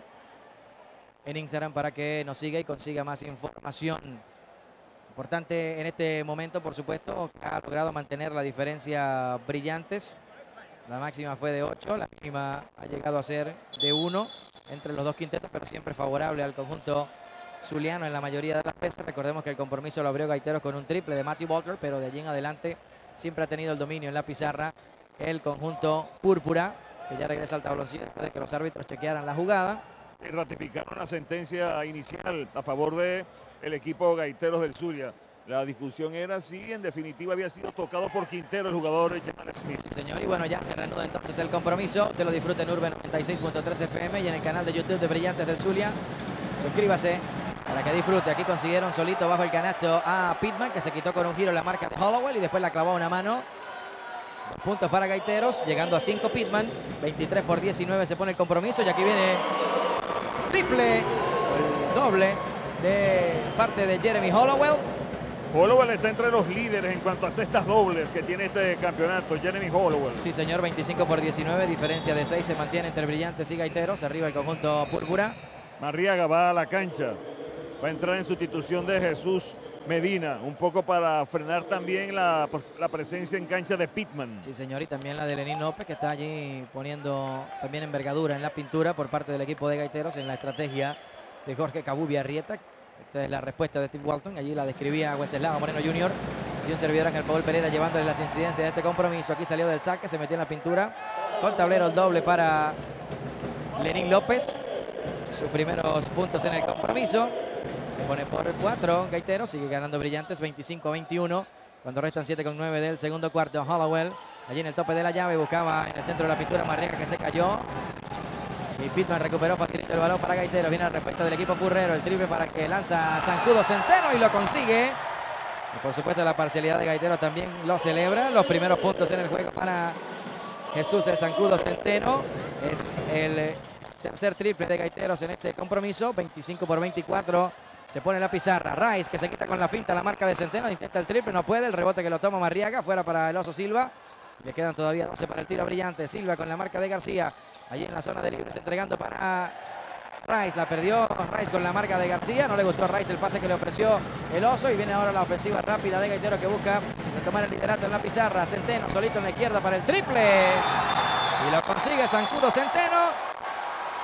En Instagram para que nos siga y consiga más información. Importante en este momento, por supuesto, ha logrado mantener la diferencia Brillantes. La máxima fue de 8, la mínima ha llegado a ser de 1 entre los dos quintetos, pero siempre favorable al conjunto zuliano en la mayoría de las veces. Recordemos que el compromiso lo abrió Gaiteros con un triple de Matthew Butler, pero de allí en adelante siempre ha tenido el dominio en la pizarra el conjunto púrpura, que ya regresa al tabloncillo después de que los árbitros chequearan la jugada. Y ratificaron la sentencia inicial a favor del equipo Gaiteros del Zulia. La discusión era si en definitiva había sido tocado por Quintero el jugador Jamal Smith. Sí, señor, y bueno, ya se reanuda entonces el compromiso. Te lo disfruta en Urban 96.3 FM y en el canal de YouTube de Brillantes del Zulia. Suscríbase para que disfrute. Aquí consiguieron solito bajo el canasto a Pittman, que se quitó con un giro la marca de Hollowell y después la clavó a una mano. 2 puntos para Gaiteros, llegando a 5 Pittman. 23-19 se pone el compromiso y aquí viene triple, el doble de parte de Jeremy Hollowell. Hollowell está entre los líderes en cuanto a cestas dobles que tiene este campeonato, Jeremy Hollowell. Sí, señor, 25-19, diferencia de 6 se mantiene entre Brillantes y Gaiteros. Arriba el conjunto púrpura. Marriaga va a la cancha, va a entrar en sustitución de Jesús Medina, un poco para frenar también la presencia en cancha de Pittman. Sí, señor, y también la de Lenín López, que está allí poniendo también envergadura en la pintura por parte del equipo de Gaiteros en la estrategia de Jorge Cabubia Arrieta. Esta es la respuesta de Steve Walton, allí la describía Wenceslao Moreno Jr. y un servidor Ángel Paul Pereira llevándole las incidencias de este compromiso. Aquí salió del saque, se metió en la pintura, con tablero el doble para Lenín López. Sus primeros puntos en el compromiso. Se pone por 4 Gaiteros, sigue ganando Brillantes 25-21 cuando restan 7,9 del segundo cuarto. Hollowell allí en el tope de la llave, buscaba en el centro de la pintura Marriaga, que se cayó. Y Pittman recuperó facilito el balón para Gaiteros. Viene la respuesta del equipo furrero. El triple para que lanza Zancudo Centeno y lo consigue. Y por supuesto la parcialidad de Gaiteros también lo celebra. Los primeros puntos en el juego para Jesús el Zancudo Centeno. Es el tercer triple de Gaiteros en este compromiso. 25-24. Se pone la pizarra. Rice, que se quita con la finta la marca de Centeno. Intenta el triple, no puede. El rebote que lo toma Marriaga. Fuera para el Oso Silva. Le quedan todavía 12 para el tiro Brillante. Silva con la marca de García. Allí en la zona de libres entregando para Rice. La perdió Rice con la marca de García. No le gustó a Rice el pase que le ofreció el Oso. Y viene ahora la ofensiva rápida de Gaiteros, que busca retomar el liderato en la pizarra. Centeno solito en la izquierda para el triple. Y lo consigue Zancudo Centeno.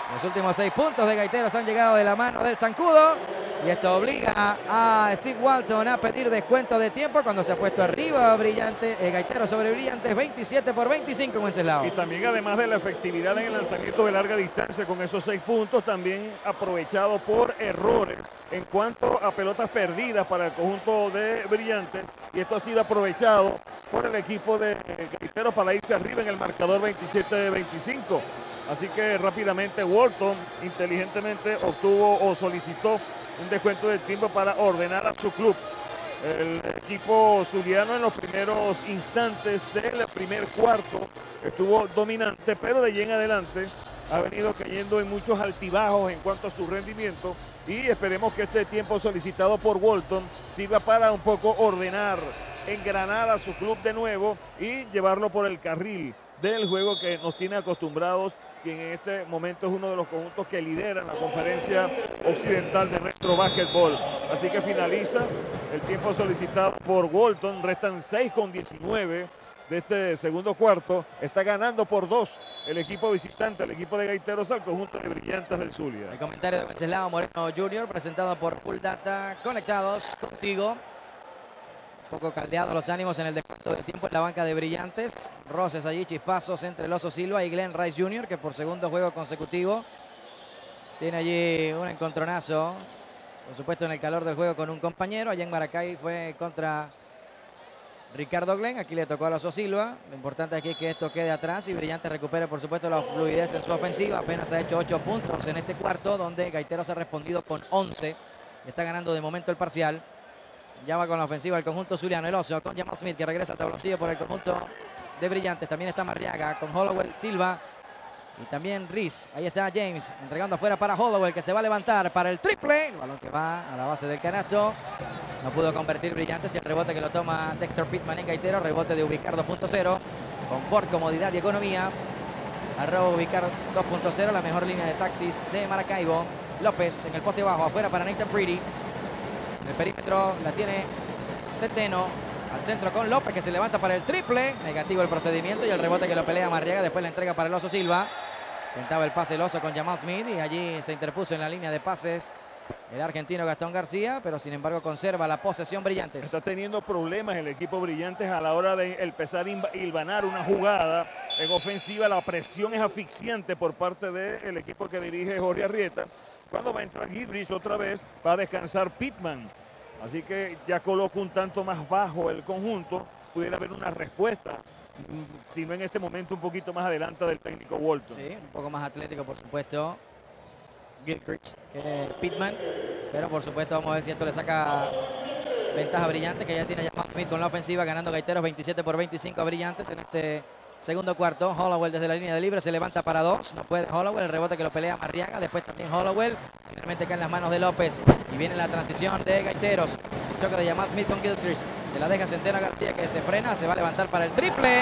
Los últimos 6 puntos de Gaiteros han llegado de la mano del zancudo. Y esto obliga a Steve Walton a pedir descuento de tiempo cuando se ha puesto arriba Gaiteros sobre Brillantes, 27-25 en Wenceslao. Y también, además de la efectividad en el lanzamiento de larga distancia con esos 6 puntos, también aprovechado por errores en cuanto a pelotas perdidas para el conjunto de Brillantes. Y esto ha sido aprovechado por el equipo de Gaiteros para irse arriba en el marcador 27-25. Así que rápidamente Walton inteligentemente obtuvo o solicitó un descuento de tiempo para ordenar a su club. El equipo zuliano en los primeros instantes del primer cuarto estuvo dominante, pero de allí en adelante ha venido cayendo en muchos altibajos en cuanto a su rendimiento, y esperemos que este tiempo solicitado por Walton sirva para un poco ordenar, engranar a su club de nuevo y llevarlo por el carril del juego que nos tiene acostumbrados, quien en este momento es uno de los conjuntos que lideran la conferencia occidental de nuestro básquetbol. Así que finaliza el tiempo solicitado por Walton. Restan 6:19 de este segundo cuarto. Está ganando por 2 el equipo visitante, el equipo de Gaiteros, al conjunto de Brillantes del Zulia. El comentario de Wenceslao Moreno Jr., presentado por Full Data. Conectados contigo. Un poco caldeados los ánimos en el descuento de tiempo en la banca de Brillantes. Roces allí, chispazos entre el Oso Silva y Glenn Rice Jr., que por segundo juego consecutivo tiene allí un encontronazo, por supuesto en el calor del juego con un compañero. Allá en Maracay fue contra Ricardo Glenn, aquí le tocó al Oso Silva. Lo importante aquí es que esto quede atrás y Brillantes recupere por supuesto la fluidez en su ofensiva. Apenas ha hecho 8 puntos en este cuarto, donde Gaiteros ha respondido con 11. Está ganando de momento el parcial. Ya va con la ofensiva el conjunto zuliano, el Oso, con Jamal Smith, que regresa al tabloncillo por el conjunto de Brillantes. También está Marriaga con Hollowell, Silva y también Riz. Ahí está James entregando afuera para Hollowell, que se va a levantar para el triple. El balón que va a la base del canasto. No pudo convertir Brillantes, y el rebote que lo toma Dexter Pittman en Gaitero. Rebote de Ubicar 2.0. Confort, comodidad y economía. Arroba Ubicar 2.0, la mejor línea de taxis de Maracaibo. López en el poste bajo, afuera para Nathan Pretty. En el perímetro la tiene Centeno. Al centro con López, que se levanta para el triple. Negativo el procedimiento y el rebote que lo pelea Marriaga. Después la entrega para el Oso Silva. Tentaba el pase el Oso con Jamal Smith y allí se interpuso en la línea de pases el argentino Gastón García, pero sin embargo conserva la posesión Brillantes. Está teniendo problemas el equipo Brillantes a la hora de empezar a hilvanar una jugada en ofensiva. La presión es asfixiante por parte del equipo que dirige Jorge Arrieta. Cuando va a entrar Gidrich otra vez, va a descansar Pittman. Así que ya coloca un tanto más bajo el conjunto. Pudiera haber una respuesta, si no en este momento, un poquito más adelante del técnico Walton. Sí, un poco más atlético, por supuesto, Gilchrist que Pittman. Pero por supuesto vamos a ver si esto le saca ventaja a Brillantes, que ya tiene Jamal Smith con la ofensiva, ganando Gaiteros 27-25 a Brillantes en este segundo cuarto. Hollowell desde la línea de libre se levanta para 2. No puede Hollowell. El rebote que lo pelea Marriaga. Después también Hollowell. Finalmente cae en las manos de López. Y viene la transición de Gaiteros. Choque de Jamal Smith con Gilchrist. Se la deja Centeno a García, que se frena. Se va a levantar para el triple.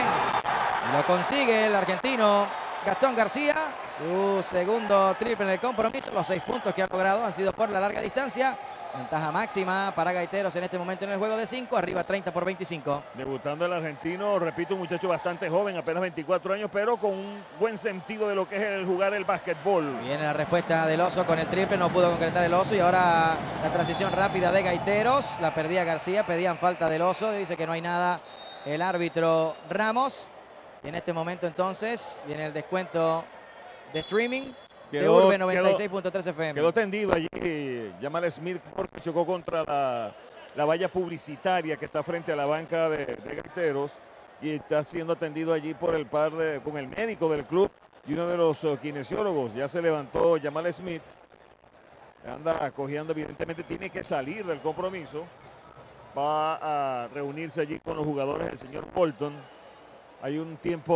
Y lo consigue el argentino Gastón García. Su segundo triple en el compromiso. Los 6 puntos que ha logrado han sido por la larga distancia. Ventaja máxima para Gaiteros en este momento en el juego de 5, arriba 30-25. Debutando el argentino, repito, un muchacho bastante joven, apenas 24 años, pero con un buen sentido de lo que es el jugar el básquetbol. Viene la respuesta del Oso con el triple, no pudo concretar el Oso, y ahora la transición rápida de Gaiteros. La perdía García, pedían falta del Oso, dice que no hay nada el árbitro Ramos. Y en este momento entonces viene el descuento de streaming. De Urbe 96.3 FM. Quedó tendido allí Jamal Smith porque chocó contra la valla publicitaria que está frente a la banca de Gaiteros, y está siendo atendido allí por el con el médico del club y uno de los kinesiólogos. Ya se levantó Jamal Smith, anda cojeando, evidentemente tiene que salir del compromiso. Va a reunirse allí con los jugadores el señor Bolton. Hay un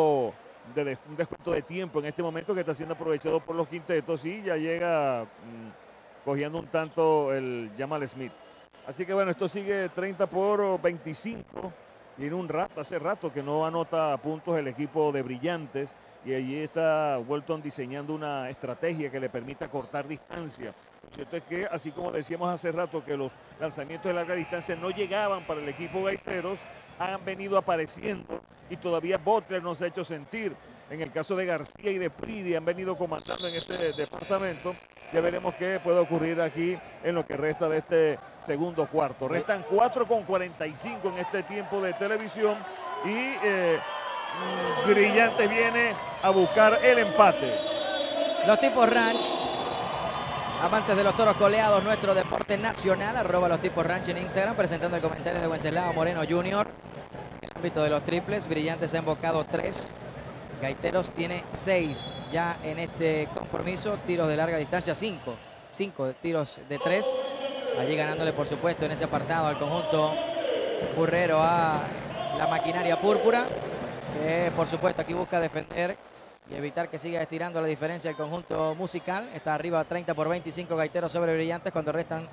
descuento de tiempo en este momento que está siendo aprovechado por los quintetos, y ya llega cogiendo un tanto el Jamal Smith. Así que bueno, esto sigue 30-25. Tiene hace rato que no anota puntos el equipo de Brillantes, y allí está Walton diseñando una estrategia que le permita cortar distancia. Lo cierto es que, así como decíamos hace rato que los lanzamientos de larga distancia no llegaban para el equipo Gaiteros, han venido apareciendo y todavía Butler no se ha hecho sentir. En el caso de García y de Pridi han venido comandando en este departamento. Ya veremos qué puede ocurrir aquí en lo que resta de este segundo cuarto. Restan 4:45 en este tiempo de televisión y Brillantes viene a buscar el empate. Los tipos Ranch, amantes de los toros coleados, nuestro deporte nacional, @ los tipos Ranch en Instagram, presentando el comentario de Wenceslao Moreno Jr. En el ámbito de los triples, Brillantes ha embocado 3. Gaiteros tiene 6 ya en este compromiso. Tiros de larga distancia 5. 5 tiros de 3. Allí ganándole, por supuesto, en ese apartado al conjunto furrero a la maquinaria púrpura, que por supuesto aquí busca defender y evitar que siga estirando la diferencia el conjunto musical. Está arriba 30-25 Gaiteros sobre Brillantes cuando restan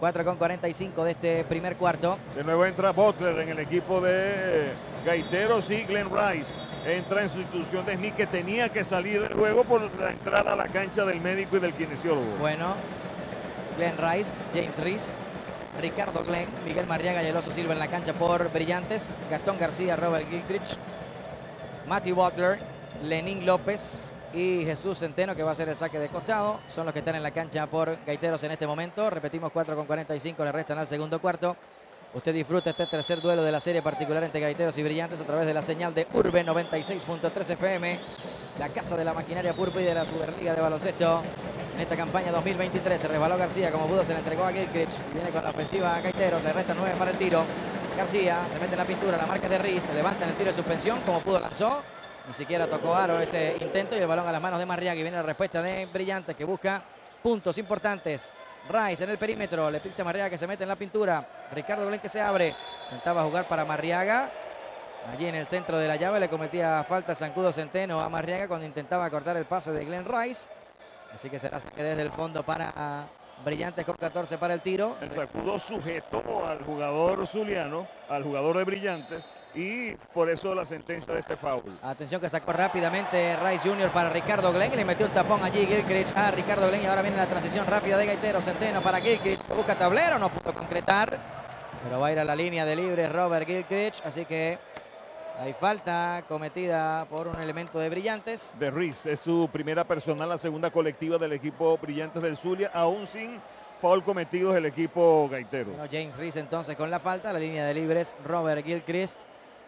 4:45 de este primer cuarto. De nuevo entra Butler en el equipo de Gaiteros y Glenn Rice entra en sustitución de Smith, que tenía que salir del juego por la entrada a la cancha del médico y del kinesiólogo. Bueno, Glenn Rice, James Reese, Ricardo Glenn, Miguel Marriaga y el Oso Silva en la cancha por Brillantes, Gastón García, Robert Gilchrist, Matthew Butler, Lenín López y Jesús Centeno, que va a hacer el saque de costado. Son los que están en la cancha por Gaiteros en este momento. Repetimos, 4:45 le restan al segundo cuarto. Usted disfruta este tercer duelo de la serie particular entre Gaiteros y Brillantes a través de la señal de Urbe 96.3 FM, la casa de la maquinaria púrpura y de la Superliga de baloncesto. En esta campaña 2023 se resbaló García, como pudo, se le entregó a Gilchrist. Viene con la ofensiva a Gaiteros, le restan 9 para el tiro. García se mete en la pintura, la marca de Riz, se levanta en el tiro de suspensión, como pudo lanzó. Ni siquiera tocó aro ese intento y el balón a las manos de Marriaga. Y viene la respuesta de Brillantes, que busca puntos importantes. Rice en el perímetro, le pide a Marriaga, que se mete en la pintura. Ricardo Glenn, que se abre, intentaba jugar para Marriaga. Allí en el centro de la llave le cometía falta el zancudo Centeno a Marriaga cuando intentaba cortar el pase de Glenn Rice. Así que será saque desde el fondo para Brillantes con 14 para el tiro. El sacudo sujetó al jugador zuliano, al jugador de Brillantes, y por eso la sentencia de este foul. Atención que sacó rápidamente Rice Jr. para Ricardo Glenn y le metió un tapón allí Gilchrist a Ricardo Glenn. Y ahora viene la transición rápida de Gaitero. Centeno para Gilchrist, que busca tablero, no pudo concretar, pero va a ir a la línea de libre Robert Gilchrist. Así que hay falta cometida por un elemento de Brillantes. De Riz, es su primera personal, la segunda colectiva del equipo Brillantes del Zulia, aún sin foul cometidos el equipo gaitero. Bueno, James Riz entonces con la falta, la línea de libres Robert Gilchrist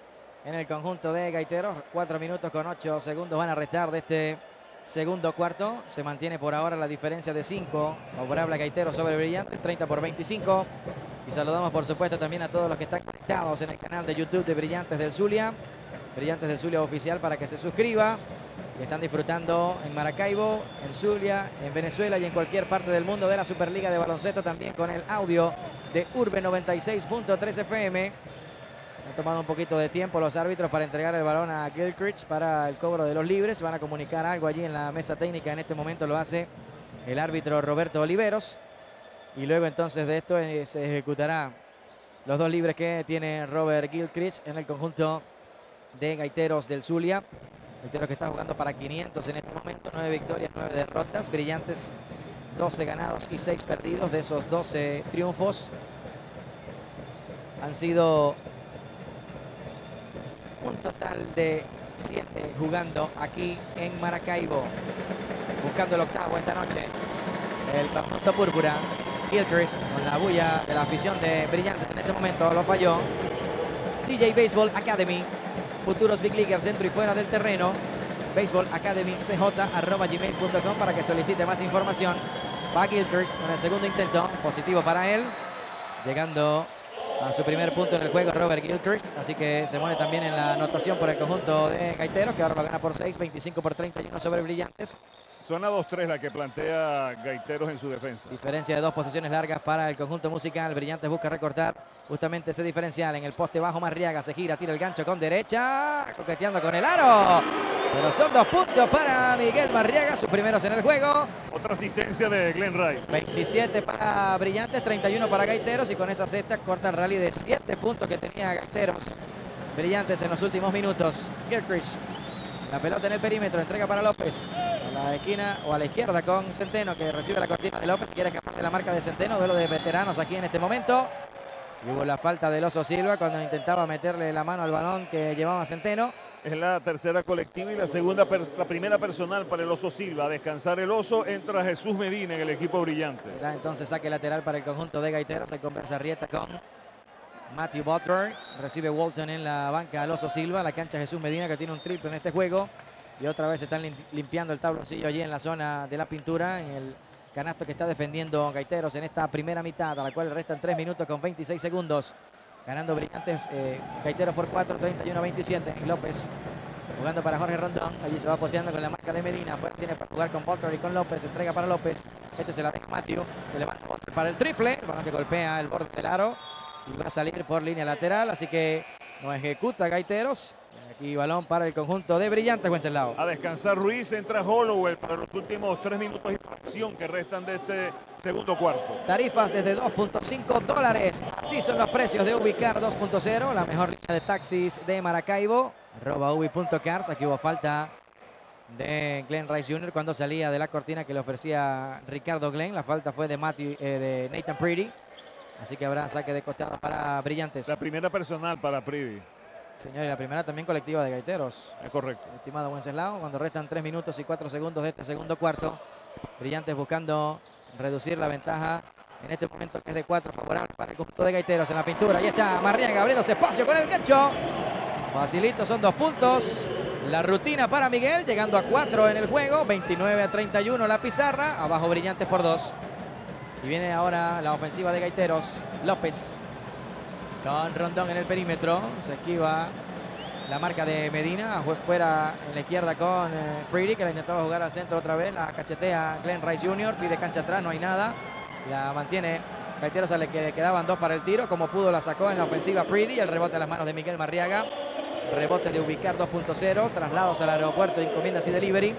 en el conjunto de Gaiteros. 4 minutos con 8 segundos van a restar de este segundo cuarto. Se mantiene por ahora la diferencia de 5 favorable a Gaiteros sobre Brillantes, 30-25. Y saludamos por supuesto también a todos los que están conectados en el canal de YouTube de Brillantes del Zulia, Brillantes del Zulia Oficial, para que se suscriba. Y están disfrutando en Maracaibo, en Zulia, en Venezuela y en cualquier parte del mundo de la Superliga de Baloncesto, también con el audio de Urbe 96.3 FM. Han tomado un poquito de tiempo los árbitros para entregar el balón a Gilchrist para el cobro de los libres. Van a comunicar algo allí en la mesa técnica. En este momento lo hace el árbitro Roberto Oliveros. Y luego entonces de esto se ejecutará los 2 libres que tiene Robert Gilchrist en el conjunto de Gaiteros del Zulia. Gaiteros que está jugando para 500 en este momento. 9 victorias, 9 derrotas. Brillantes 12 ganados y 6 perdidos. De esos 12 triunfos han sido un total de 7 jugando aquí en Maracaibo, buscando el octavo esta noche. El conjunto púrpura, Gilchrist con la bulla de la afición de Brillantes en este momento lo falló. CJ Baseball Academy, futuros Big Leaguers dentro y fuera del terreno. Baseball Academy CJ@gmail.com para que solicite más información. Va Gilchrist con el segundo intento, positivo para él, llegando a su primer punto en el juego Robert Gilchrist, así que se mueve también en la anotación por el conjunto de Gaiteros, que ahora lo gana por 6, 25-31 sobre Brillantes. Zona 2-3 la que plantea Gaiteros en su defensa. Diferencia de 2 posiciones largas para el conjunto musical. Brillantes busca recortar justamente ese diferencial en el poste bajo. Marriaga se gira, tira el gancho con derecha, coqueteando con el aro. Pero son 2 puntos para Miguel Marriaga, sus primeros en el juego. Otra asistencia de Glenn Rice. 27 para Brillantes, 31 para Gaiteros, y con esa cesta corta el rally de 7 puntos que tenía Gaiteros. Brillantes en los últimos minutos. Gilchrist, la pelota en el perímetro, entrega para López. A la esquina o a la izquierda con Centeno, que recibe la cortina de López. Quiere escapar de la marca de Centeno. Duelo de veteranos aquí en este momento. Y hubo la falta del Oso Silva cuando intentaba meterle la mano al balón que llevaba Centeno. Es la tercera colectiva y la primera personal para el Oso Silva. A descansar el Oso, entra Jesús Medina en el equipo brillante. Será entonces saque lateral para el conjunto de Gaiteros. Ahí conversa Arrieta con Matthew Butler. Recibe Walton en la banca al Oso Silva. La cancha Jesús Medina, que tiene un triple en este juego. Y otra vez están limpiando el tabloncillo allí en la zona de la pintura, en el canasto que está defendiendo Gaiteros en esta primera mitad, a la cual restan 3 minutos con 26 segundos. Ganando Brillantes, Gaiteros por 4, 31-27. López jugando para Jorge Rondón. Allí se va posteando con la marca de Medina. Afuera tiene para jugar con Butler y con López. Entrega para López. Este se la deja Matthew. Se levanta Butler para el triple. El balón que golpea el borde del aro. Y va a salir por línea lateral. Así que no ejecuta Gaiteros. Aquí balón para el conjunto de Brillantes, Wenceslao. A descansar Ruiz, entra Hollowell para los últimos 3 minutos y fracción que restan de este segundo cuarto. Tarifas desde $2.5. Así son los precios de Ubicar 2.0, la mejor línea de taxis de Maracaibo. @ubi.cars. Aquí hubo falta de Glenn Rice Jr. cuando salía de la cortina que le ofrecía Ricardo Glenn. La falta fue de Nathan Pretty. Así que habrá saque de costado para Brillantes. La primera personal para Pretty. Señor, y la primera también colectiva de Gaiteros. Es correcto. Estimado Wenceslao, cuando restan 3 minutos y 4 segundos de este segundo cuarto. Brillantes buscando reducir la ventaja en este momento, que es de 4, favorable para el conjunto de Gaiteros en la pintura. Ahí está Marriaga abriéndose espacio con el gancho. Facilito, son 2 puntos. La rutina para Miguel, llegando a 4 en el juego. 29-31 la pizarra. Abajo Brillantes por 2. Y viene ahora la ofensiva de Gaiteros. López con Rondón en el perímetro. Se esquiva la marca de Medina. Fue fuera en la izquierda con Pretty, que la intentaba jugar al centro otra vez. La cachetea Glenn Rice Jr. Pide cancha atrás, no hay nada. La mantiene Gaiteros, le quedaban 2 para el tiro. Como pudo la sacó en la ofensiva Pretty. El rebote a las manos de Miguel Marriaga. Rebote de Ubicar 2.0. Traslados al aeropuerto, encomiendas y delivery.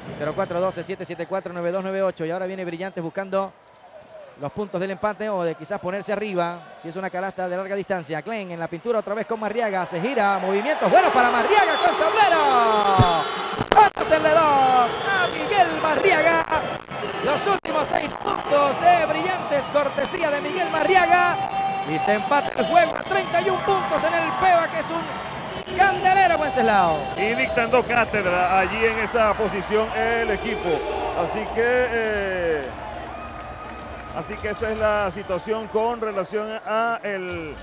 0412-774-9298. Y ahora viene Brillantes buscando los puntos del empate o de quizás ponerse arriba. Si es una canasta de larga distancia. Glenn en la pintura otra vez con Marriaga. Se gira. Movimientos buenos para Marriaga con tablero. Anótenle 2 a Miguel Marriaga. Los últimos 6 puntos de Brillantes, cortesía de Miguel Marriaga. Y se empata el juego a 31 puntos en el Peva, que es un candelero, Wenceslao. Y dictando cátedra allí en esa posición el equipo. Así que esa es la situación con relación a el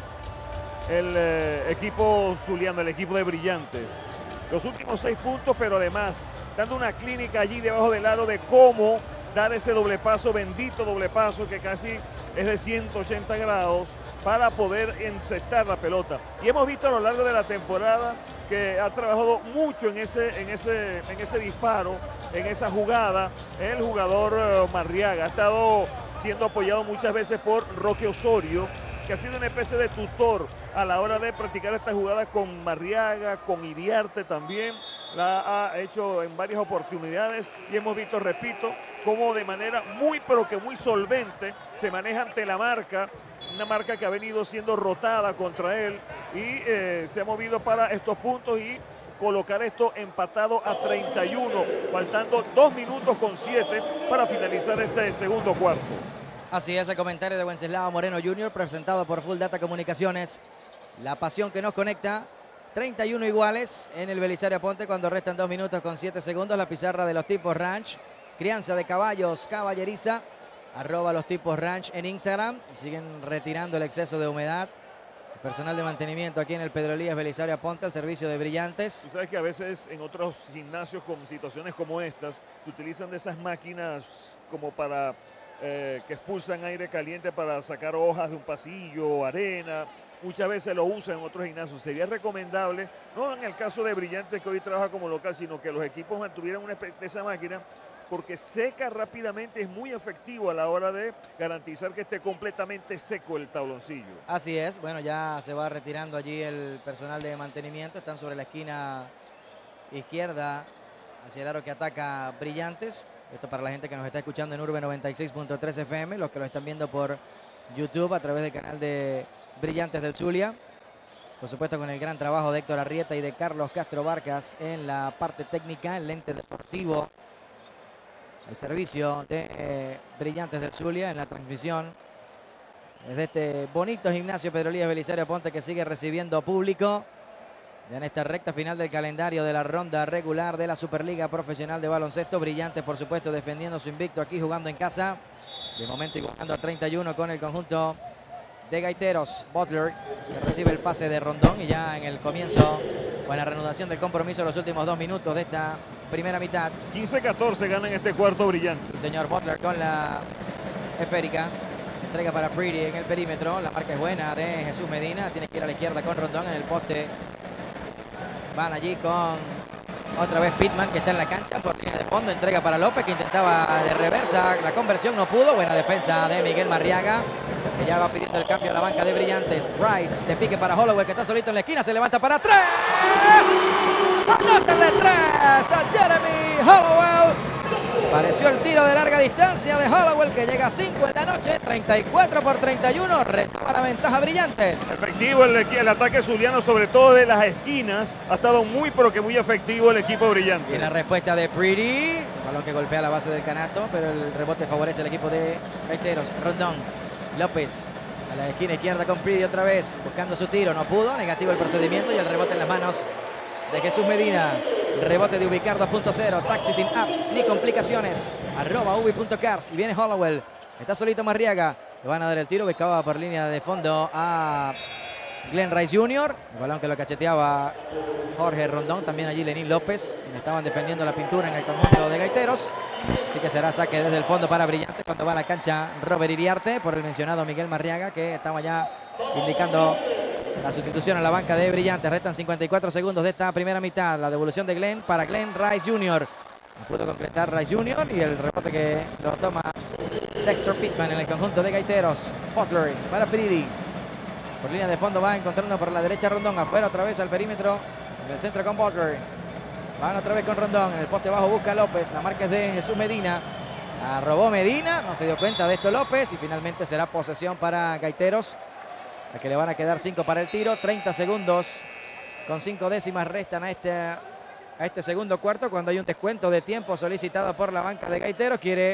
equipo zuliano, el equipo de Brillantes. Los últimos 6 puntos, pero además dando una clínica allí debajo del aro de cómo dar ese doble paso, bendito doble paso, que casi es de 180 grados, para poder encestar la pelota. Y hemos visto a lo largo de la temporada que ha trabajado mucho en ese disparo, en esa jugada, el jugador Marriaga. Ha estado siendo apoyado muchas veces por Roque Osorio, que ha sido una especie de tutor a la hora de practicar esta jugada con Marriaga, con Iriarte también. La ha hecho en varias oportunidades y hemos visto, repito, cómo de manera pero que muy solvente se maneja ante la marca, una marca que ha venido siendo rotada contra él y se ha movido para estos puntos y colocar esto empatado a 31, faltando 2 minutos con 7 para finalizar este segundo cuarto. Así es, el comentario de Wenceslao Moreno Jr., presentado por Full Data Comunicaciones. La pasión que nos conecta. 31 iguales en el Belisario Aponte cuando restan 2 minutos con 7 segundos. La pizarra de los Tipos Ranch. Crianza de caballos caballeriza. @ los Tipos Ranch en Instagram. Y siguen retirando el exceso de humedad. El personal de mantenimiento aquí en el Pedro Elías Belisario Aponte al servicio de Brillantes. Tú sabes que a veces en otros gimnasios con situaciones como estas se utilizan de esas máquinas como para que expulsan aire caliente para sacar hojas de un pasillo, arena. Muchas veces lo usan en otros gimnasios. Sería recomendable, no en el caso de Brillantes, que hoy trabaja como local, sino que los equipos mantuvieran una especie de esa máquina, porque seca rápidamente, es muy efectivo a la hora de garantizar que esté completamente seco el tabloncillo. Así es, bueno, ya se va retirando allí el personal de mantenimiento. Están sobre la esquina izquierda hacia el aro que ataca Brillantes. Esto para la gente que nos está escuchando en Urbe 96.3 FM, los que lo están viendo por YouTube a través del canal de Brillantes del Zulia. Por supuesto con el gran trabajo de Héctor Arrieta y de Carlos Castro Barcas en la parte técnica, el lente deportivo, el servicio de Brillantes del Zulia en la transmisión desde este bonito gimnasio Pedro Elías Belisario Aponte, que sigue recibiendo público. Ya en esta recta final del calendario de la ronda regular de la Superliga Profesional de Baloncesto. Brillantes, por supuesto, defendiendo su invicto aquí, jugando en casa. De momento igualando a 31 con el conjunto de Gaiteros. Butler, que recibe el pase de Rondón, y ya en el comienzo, con la reanudación del compromiso, los últimos 2 minutos de esta primera mitad. 15-14 ganan este cuarto Brillante. Sí, señor. Butler con la esférica. Entrega para Pretty en el perímetro. La marca es buena de Jesús Medina. Tiene que ir a la izquierda con Rondón en el poste. Van allí con otra vez Pittman, que está en la cancha por línea de fondo. Entrega para López, que intentaba de reversa. La conversión no pudo. Buena defensa de Miguel Marriaga, que ya va pidiendo el cambio a la banca de Brillantes. Rice de pique para Hollowell, que está solito en la esquina. Se levanta para 3. ¡Anótenle 3 a Jeremy Hollowell! Pareció el tiro de larga distancia de Hollowell, que llega a 5 en la noche. 34-31. Retoma la ventaja Brillantes. Efectivo el ataque zuliano, sobre todo de las esquinas. Ha estado muy, pero que muy efectivo el equipo Brillante. Y la respuesta de Pretty. Balón que golpea la base del canasto, pero el rebote favorece al equipo de Gaiteros. Rondón. López a la esquina izquierda con Pretty otra vez. Buscando su tiro. No pudo. Negativo el procedimiento y el rebote en las manos de Jesús Medina. Rebote de ubicar 2.0. Taxi sin apps ni complicaciones. @ubi.cars. Y viene Hollowell. Está solito Marriaga. Le van a dar el tiro que acaba por línea de fondo a Glenn Rice Jr. El balón que lo cacheteaba Jorge Rondón. También allí Lenín López. Estaban defendiendo la pintura en el conjunto de Gaiteros. Así que será saque desde el fondo para Brillante cuando va a la cancha Robert Iriarte por el mencionado Miguel Marriaga, que estaba ya indicando la sustitución a la banca de Brillantes. Restan 54 segundos de esta primera mitad. La devolución de Glenn para Glenn Rice Jr. No pudo concretar Rice Jr. y el rebote que lo toma Dexter Pittman en el conjunto de Gaiteros. Butler para Pretty. Por línea de fondo va encontrando por la derecha Rondón. Afuera otra vez al perímetro. En el centro con Butler. Van otra vez con Rondón. En el poste bajo busca López. La marca es de Jesús Medina. La robó Medina. No se dio cuenta de esto López. Y finalmente será posesión para Gaiteros, a que le van a quedar 5 para el tiro. 30 segundos con 5 décimas restan a este segundo cuarto, cuando hay un descuento de tiempo solicitado por la banca de Gaiteros. Quiere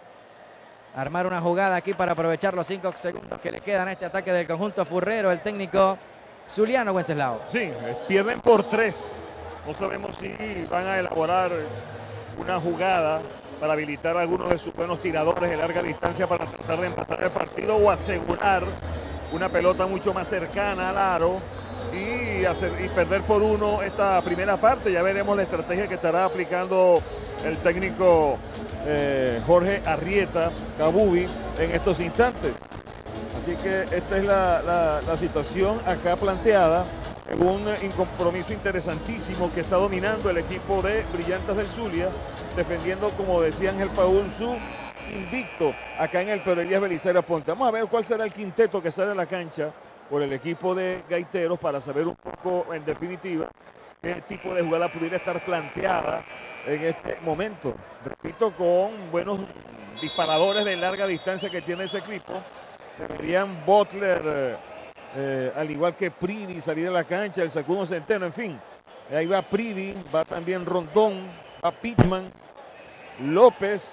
armar una jugada aquí para aprovechar los 5 segundos que le quedan a este ataque del conjunto furrero, el técnico zuliano Wenceslao. Sí, pierden por 3. No sabemos si van a elaborar una jugada para habilitar a algunos de sus buenos tiradores de larga distancia para tratar de empatar el partido o asegurar una pelota mucho más cercana al aro y perder por 1 esta primera parte. Ya veremos la estrategia que estará aplicando el técnico Jorge Arrieta Kabubi en estos instantes. Así que esta es la situación acá planteada en un compromiso interesantísimo que está dominando el equipo de Brillantes del Zulia, defendiendo, como decía Ángel Paul, su invicto acá en el Pedro Elías Belisario Ponte. Vamos a ver cuál será el quinteto que sale a la cancha por el equipo de Gaiteros para saber un poco, en definitiva, qué tipo de jugada pudiera estar planteada en este momento. Repito, con buenos disparadores de larga distancia que tiene ese equipo. Deberían Butler, al igual que Pretty, salir a la cancha, el Sacudo Centeno, en fin. Ahí va Pretty, va también Rondón, va Pittman, López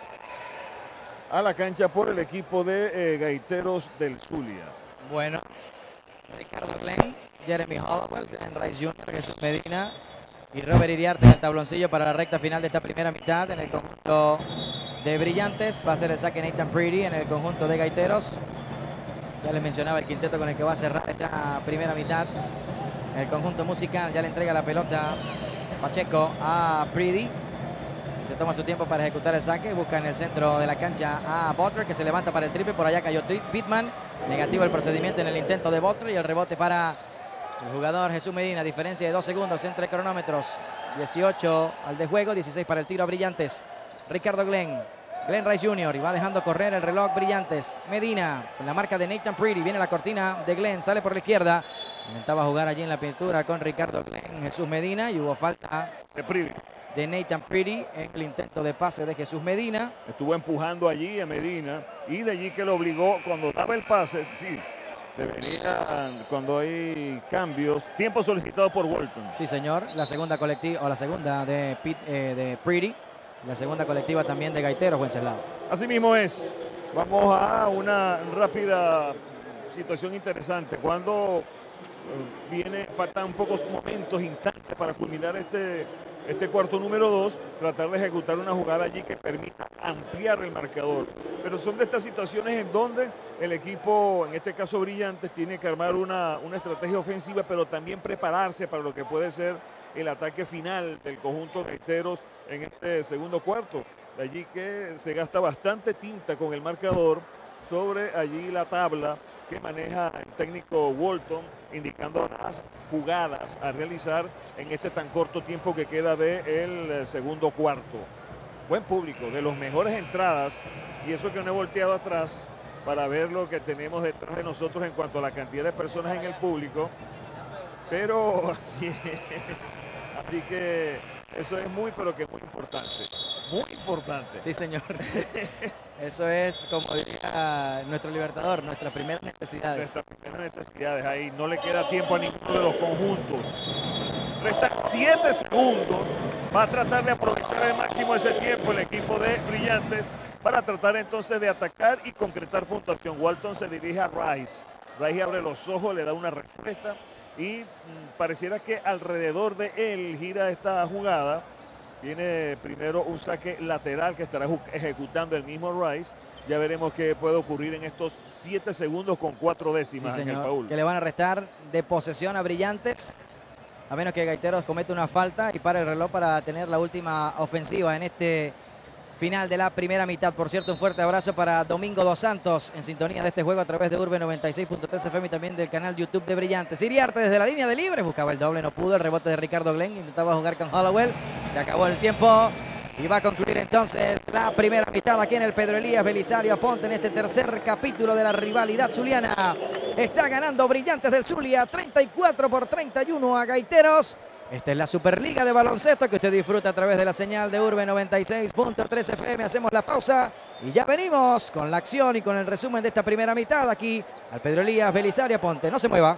a la cancha por el equipo de Gaiteros del Zulia. Bueno, Ricardo Glenn, Jeremy Hollowell, Glenn Rice Jr., Jesús Medina y Robert Iriarte en el tabloncillo para la recta final de esta primera mitad. En el conjunto de Brillantes va a ser el saque Nathan Pretty. En el conjunto de Gaiteros, ya les mencionaba el quinteto con el que va a cerrar esta primera mitad. El conjunto musical ya le entrega la pelota Pacheco a Pretty. Se toma su tiempo para ejecutar el saque. Busca en el centro de la cancha a Butler, que se levanta para el triple. Por allá cayó Pittman. Negativo el procedimiento en el intento de Butler. Y el rebote para el jugador Jesús Medina. Diferencia de 2 segundos entre cronómetros. 18 al de juego, 16 para el tiro a Brillantes. Ricardo Glenn Rice Jr. y va dejando correr el reloj Brillantes. Medina con la marca de Nathan Pretty. Viene la cortina de Glenn. Sale por la izquierda. Intentaba jugar allí en la pintura con Ricardo Glenn, Jesús Medina, y hubo falta de Nathan Pretty en el intento de pase de Jesús Medina. Estuvo empujando allí a Medina y de allí que lo obligó cuando daba el pase. Sí, debería, cuando hay cambios, tiempo solicitado por Walton. Sí, señor. La segunda colectiva, o la segunda de Pretty. La segunda colectiva también de Gaiteros, Wenceslao. Así mismo es. Vamos a una rápida situación interesante. Cuando Faltan pocos momentos, instantes para culminar este cuarto número 2, tratar de ejecutar una jugada allí que permita ampliar el marcador. Pero son de estas situaciones en donde el equipo, en este caso Brillantes, tiene que armar una estrategia ofensiva, pero también prepararse para lo que puede ser el ataque final del conjunto gaiteros en este segundo cuarto. De allí que se gasta bastante tinta con el marcador sobre allí la tabla que maneja el técnico Walton, indicando las jugadas a realizar en este tan corto tiempo que queda del segundo cuarto. Buen público, de los mejores entradas, y eso que no he volteado atrás para ver lo que tenemos detrás de nosotros en cuanto a la cantidad de personas en el público, pero así que eso es muy, pero que muy importante. Muy importante. Sí, señor. Eso es, como diría nuestro Libertador, nuestras primeras necesidades. Nuestras primeras necesidades. Ahí no le queda tiempo a ninguno de los conjuntos. Restan 7 segundos. Va a tratar de aprovechar al máximo ese tiempo el equipo de Brillantes para tratar entonces de atacar y concretar puntuación. Walton se dirige a Rice. Rice abre los ojos, le da una respuesta y pareciera que alrededor de él gira esta jugada. Viene primero un saque lateral que estará ejecutando el mismo Rice. Ya veremos qué puede ocurrir en estos 7 segundos con 4 décimas. Sí, en el señor, Paul. que le van a restar de posesión a Brillantes, a menos que Gaiteros cometa una falta y pare el reloj para tener la última ofensiva en este final de la primera mitad. Por cierto, un fuerte abrazo para Domingo Dos Santos, en sintonía de este juego a través de Urbe 96.3 FM y también del canal YouTube de Brillantes. Iriarte desde la línea de libre, buscaba el doble, no pudo, el rebote de Ricardo Glenn, intentaba jugar con Hollowell, se acabó el tiempo y va a concluir entonces la primera mitad aquí en el Pedro Elías Belisario Aponte en este tercer capítulo de la rivalidad zuliana. Está ganando Brillantes del Zulia 34-31 a Gaiteros. Esta es la Superliga de Baloncesto que usted disfruta a través de la señal de Urbe 96.3 FM. Hacemos la pausa y ya venimos con la acción y con el resumen de esta primera mitad aquí al Pedro Elías Belisario Aponte. No se mueva.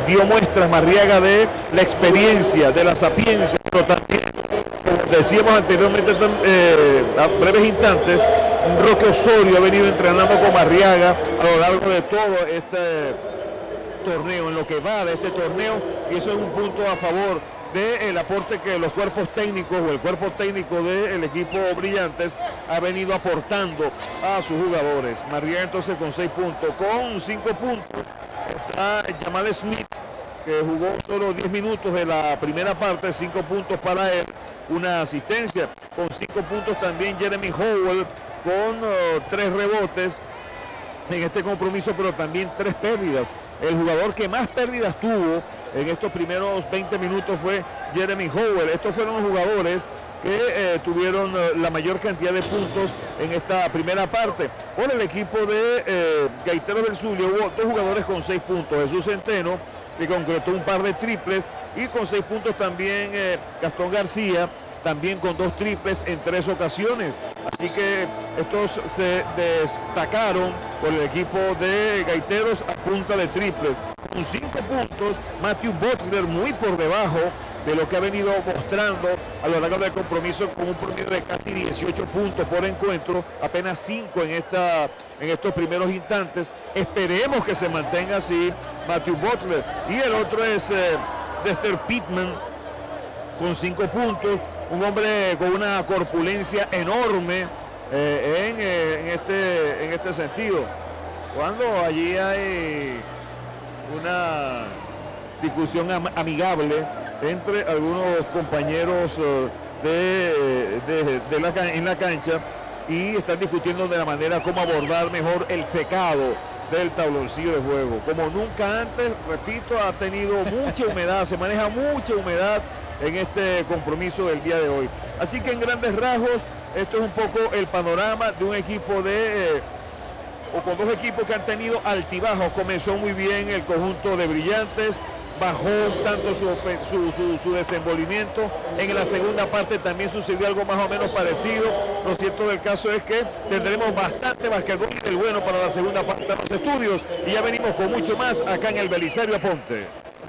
dio muestras Marriaga de la experiencia, de la sapiencia, pero también, como decíamos anteriormente, a breves instantes, Roque Osorio ha venido entrenando con Marriaga a lo largo de todo este torneo, en lo que va de este torneo, y eso es un punto a favor del aporte que los cuerpos técnicos o el cuerpo técnico del equipo Brillantes ha venido aportando a sus jugadores. Marriaga entonces con 6 puntos, con 5 puntos está Jamal Smith, que jugó solo 10 minutos de la primera parte, 5 puntos para él, una asistencia. Con 5 puntos también Jeremy Howell, con 3 rebotes en este compromiso, pero también 3 pérdidas. El jugador que más pérdidas tuvo en estos primeros 20 minutos fue Jeremy Howell. Estos fueron los jugadores que tuvieron la mayor cantidad de puntos en esta primera parte. Por el equipo de Gaiteros del Zulia hubo 2 jugadores con 6 puntos. Jesús Centeno, que concretó un par de triples, y con 6 puntos también Gastón García, también con 2 triples en 3 ocasiones. Así que estos se destacaron por el equipo de Gaiteros a punta de triples. Con 5 puntos, Matthew Butler muy por debajo de lo que ha venido mostrando a lo largo del compromiso, con un promedio de casi 18 puntos por encuentro, apenas 5 en estos primeros instantes. Esperemos que se mantenga así Matthew Butler. Y el otro es Dexter Pittman con 5 puntos, un hombre con una corpulencia enorme en este sentido. Cuando allí hay una discusión amigable entre algunos compañeros en la cancha, y están discutiendo de la manera como abordar mejor el secado del tabloncillo de juego. Como nunca antes, repito, ha tenido mucha humedad, se maneja mucha humedad en este compromiso del día de hoy. Así que en grandes rasgos, esto es un poco el panorama de un equipo o con 2 equipos que han tenido altibajos. Comenzó muy bien el conjunto de Brillantes, bajó tanto su desenvolvimiento. En la segunda parte también sucedió algo más o menos parecido. Lo cierto del caso es que tendremos bastante basquetbol y del bueno para la segunda parte de los estudios, y ya venimos con mucho más acá en el Belisario Aponte.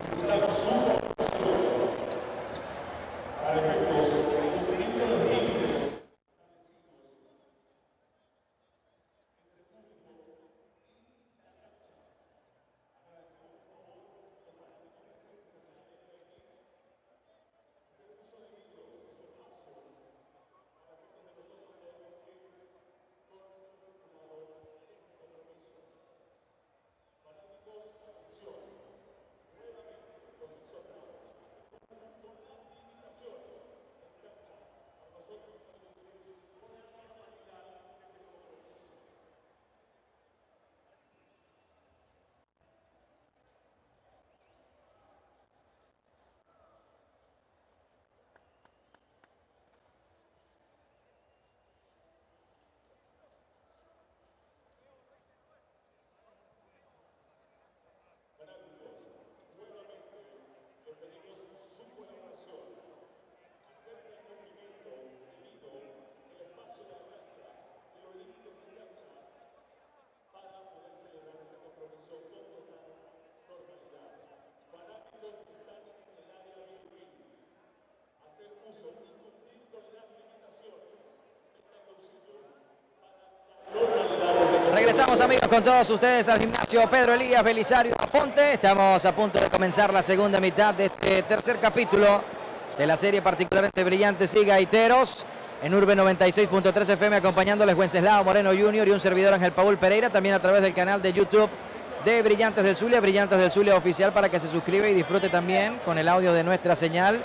Regresamos, amigos, con todos ustedes al gimnasio Pedro Elías Belisario Aponte. Estamos a punto de comenzar la segunda mitad de este tercer capítulo de la serie particular entre Brillantes y Gaiteros. En Urbe 96.3 FM, acompañándoles Wenceslao Moreno Jr. y un servidor, Ángel Paul Pereira, también a través del canal de YouTube de Brillantes del Zulia, Brillantes del Zulia Oficial, para que se suscriba y disfrute también con el audio de nuestra señal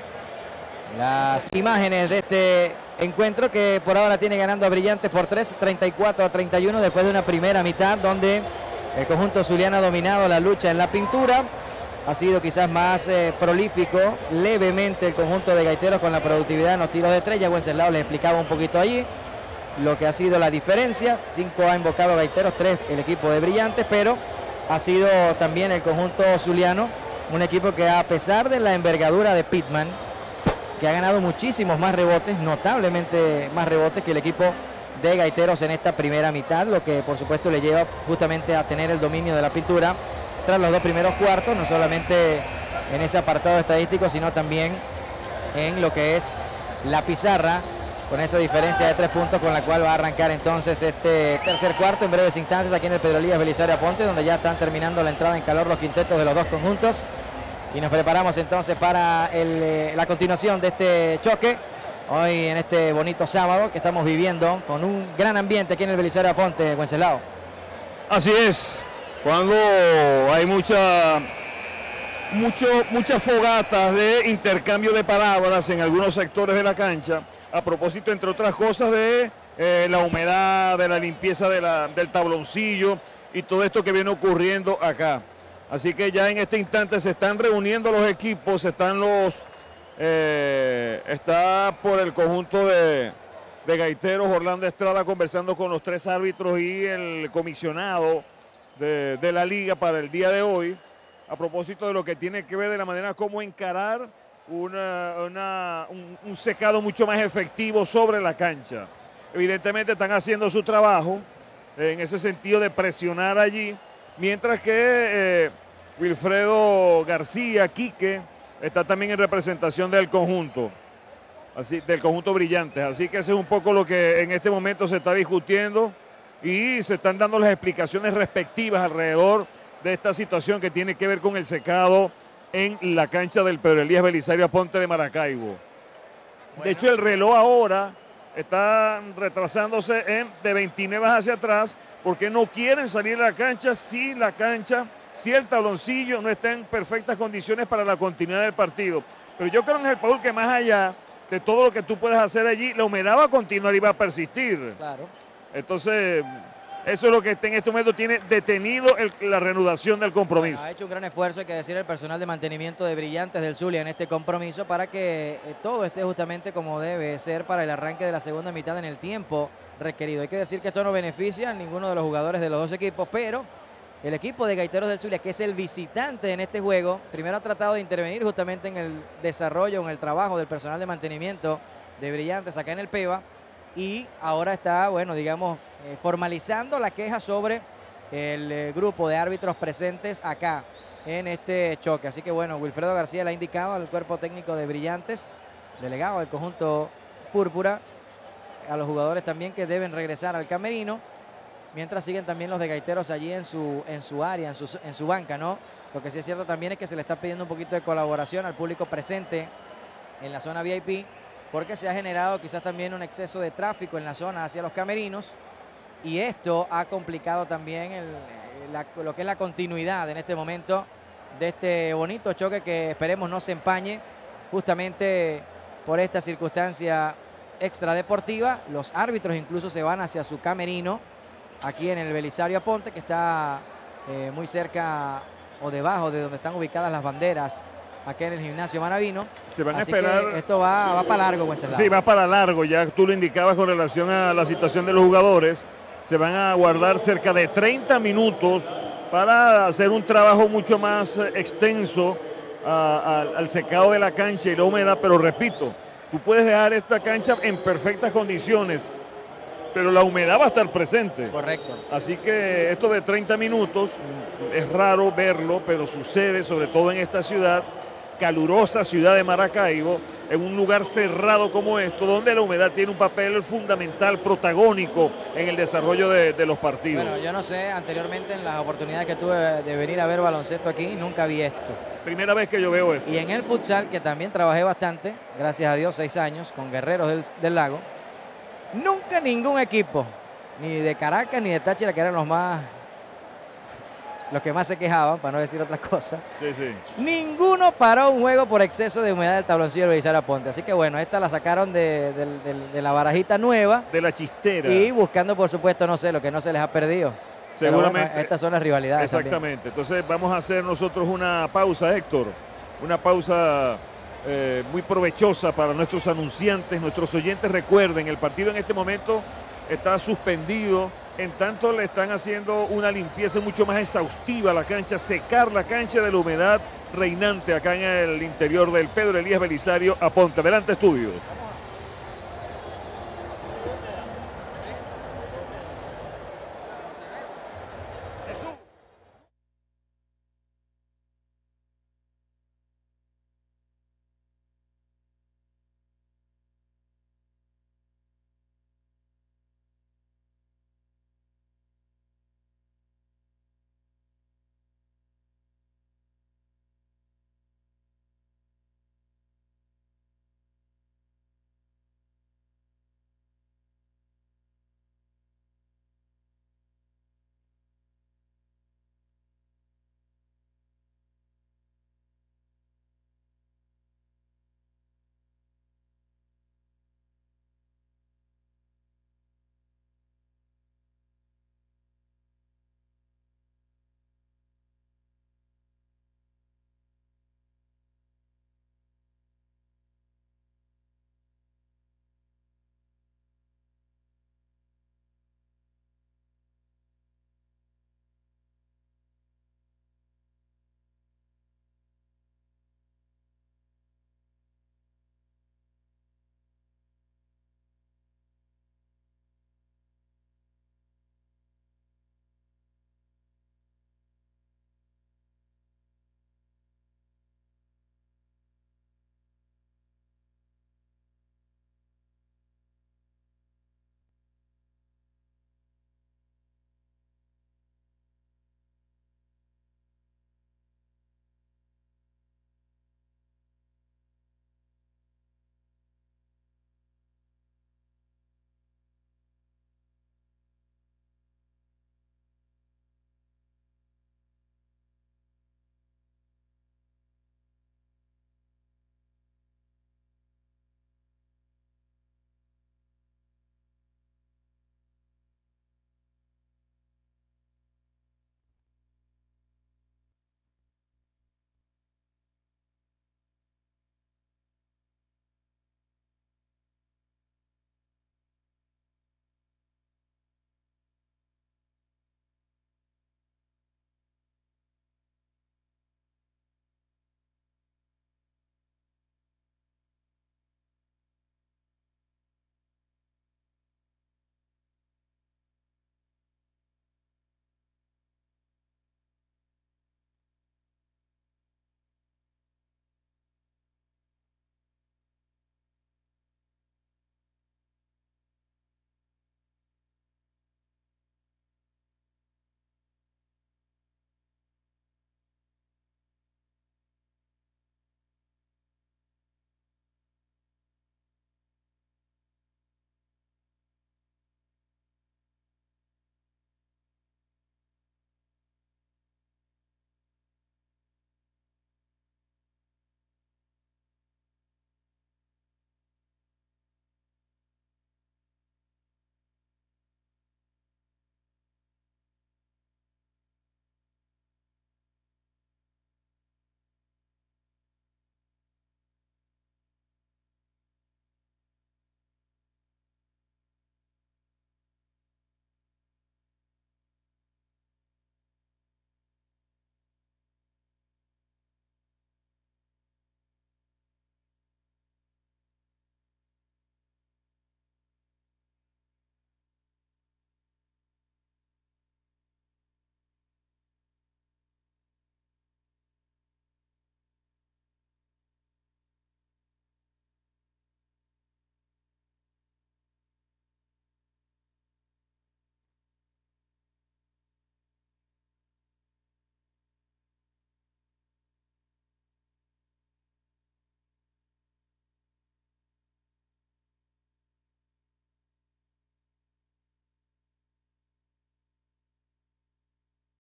las imágenes de este encuentro, que por ahora tiene ganando a Brillantes por 3, 34-31, después de una primera mitad donde el conjunto zuliano ha dominado la lucha en la pintura. Ha sido quizás más prolífico levemente el conjunto de Gaiteros con la productividad en los tiros de 3. Ya Wenceslao les explicaba un poquito allí lo que ha sido la diferencia. 5 ha invocado Gaiteros, 3 el equipo de Brillantes, pero ha sido también el conjunto zuliano un equipo que, a pesar de la envergadura de Pittman, que ha ganado muchísimos más rebotes, notablemente más rebotes que el equipo de Gaiteros en esta primera mitad, lo que por supuesto le lleva justamente a tener el dominio de la pintura tras los 2 primeros cuartos, no solamente en ese apartado estadístico, sino también en lo que es la pizarra, con esa diferencia de 3 puntos con la cual va a arrancar entonces este tercer cuarto en breves instantes aquí en el Pedro Elías Belisario Aponte, donde ya están terminando la entrada en calor los quintetos de los dos conjuntos. Y nos preparamos entonces para la continuación de este choque, hoy en este bonito sábado que estamos viviendo con un gran ambiente aquí en el Belisario Aponte, Wenceslao. Así es, cuando hay muchas fogatas de intercambio de palabras en algunos sectores de la cancha, a propósito, entre otras cosas, de la humedad, de la limpieza del tabloncillo y todo esto que viene ocurriendo acá. Así que ya en este instante se están reuniendo los equipos, está por el conjunto de Gaiteros Orlando Estrada conversando con los 3 árbitros y el comisionado de la liga para el día de hoy, a propósito de lo que tiene que ver de la manera como encarar un secado mucho más efectivo sobre la cancha. Evidentemente están haciendo su trabajo en ese sentido de presionar allí, mientras que Wilfredo García, Quique, está también en representación del conjunto Brillantes. Así que ese es un poco lo que en este momento se está discutiendo y se están dando las explicaciones respectivas alrededor de esta situación que tiene que ver con el secado en la cancha del Pedro Elías Belisario Aponte de Maracaibo. Bueno. De hecho, el reloj ahora está retrasándose de 29 hacia atrás porque no quieren salir a la cancha si el tabloncillo no está en perfectas condiciones para la continuidad del partido. Pero yo creo, Ángel Paul, que más allá de todo lo que tú puedes hacer allí, la humedad va a continuar y va a persistir. Claro. Entonces, eso es lo que en este momento tiene detenido la reanudación del compromiso. Bueno, ha hecho un gran esfuerzo, hay que decir, el personal de mantenimiento de Brillantes del Zulia en este compromiso para que todo esté justamente como debe ser para el arranque de la segunda mitad en el tiempo requerido. Hay que decir que esto no beneficia a ninguno de los jugadores de los dos equipos, pero el equipo de Gaiteros del Zulia, que es el visitante en este juego, primero ha tratado de intervenir justamente en el desarrollo, en el trabajo del personal de mantenimiento de Brillantes acá en el PEVA, y ahora está, bueno, digamos, formalizando la queja sobre el grupo de árbitros presentes acá en este choque. Así que, bueno, Wilfredo García le ha indicado al cuerpo técnico de Brillantes, delegado del conjunto púrpura, a los jugadores también que deben regresar al camerino, mientras siguen también los de Gaiteros allí en su área, en su banca, ¿no? Lo que sí es cierto también es que se le está pidiendo un poquito de colaboración al público presente en la zona VIP, porque se ha generado quizás también un exceso de tráfico en la zona hacia los camerinos, y esto ha complicado también lo que es la continuidad en este momento de este bonito choque que esperemos no se empañe justamente por esta circunstancia extradeportiva. Los árbitros incluso se van hacia su camerino aquí en el Belisario Aponte, que está muy cerca o debajo de donde están ubicadas las banderas aquí en el gimnasio Manavino. Se van a esperar. Esto va para largo, Wenceslao. Sí, va para largo. Ya tú lo indicabas con relación a la situación de los jugadores. Se van a guardar cerca de 30 minutos para hacer un trabajo mucho más extenso al secado de la cancha y la humedad. Pero repito, tú puedes dejar esta cancha en perfectas condiciones, pero la humedad va a estar presente. Correcto. Así que esto de 30 minutos es raro verlo, pero sucede sobre todo en esta ciudad, calurosa ciudad de Maracaibo, en un lugar cerrado como esto, donde la humedad tiene un papel fundamental, protagónico en el desarrollo de los partidos. Bueno, yo no sé, anteriormente en las oportunidades que tuve de venir a ver baloncesto aquí, nunca vi esto. Primera vez que yo veo esto. Y en el futsal, que también trabajé bastante, gracias a Dios, 6 años, con Guerreros del Lago, nunca ningún equipo, ni de Caracas ni de Táchira, que eran los que más se quejaban, para no decir otra cosa. Sí, sí. Ninguno paró un juego por exceso de humedad del tabloncillo del Belisario Aponte. Así que bueno, esta la sacaron de la barajita nueva. De la chistera. Y buscando, por supuesto, no sé, lo que no se les ha perdido. Seguramente. Bueno, estas son las rivalidades. Exactamente. También. Entonces vamos a hacer nosotros una pausa, Héctor. Una pausa muy provechosa para nuestros anunciantes, nuestros oyentes. Recuerden, el partido en este momento está suspendido. En tanto le están haciendo una limpieza mucho más exhaustiva a la cancha, secar la cancha de la humedad reinante acá en el interior del Pedro Elías Belisario Aponte. Adelante, estudios.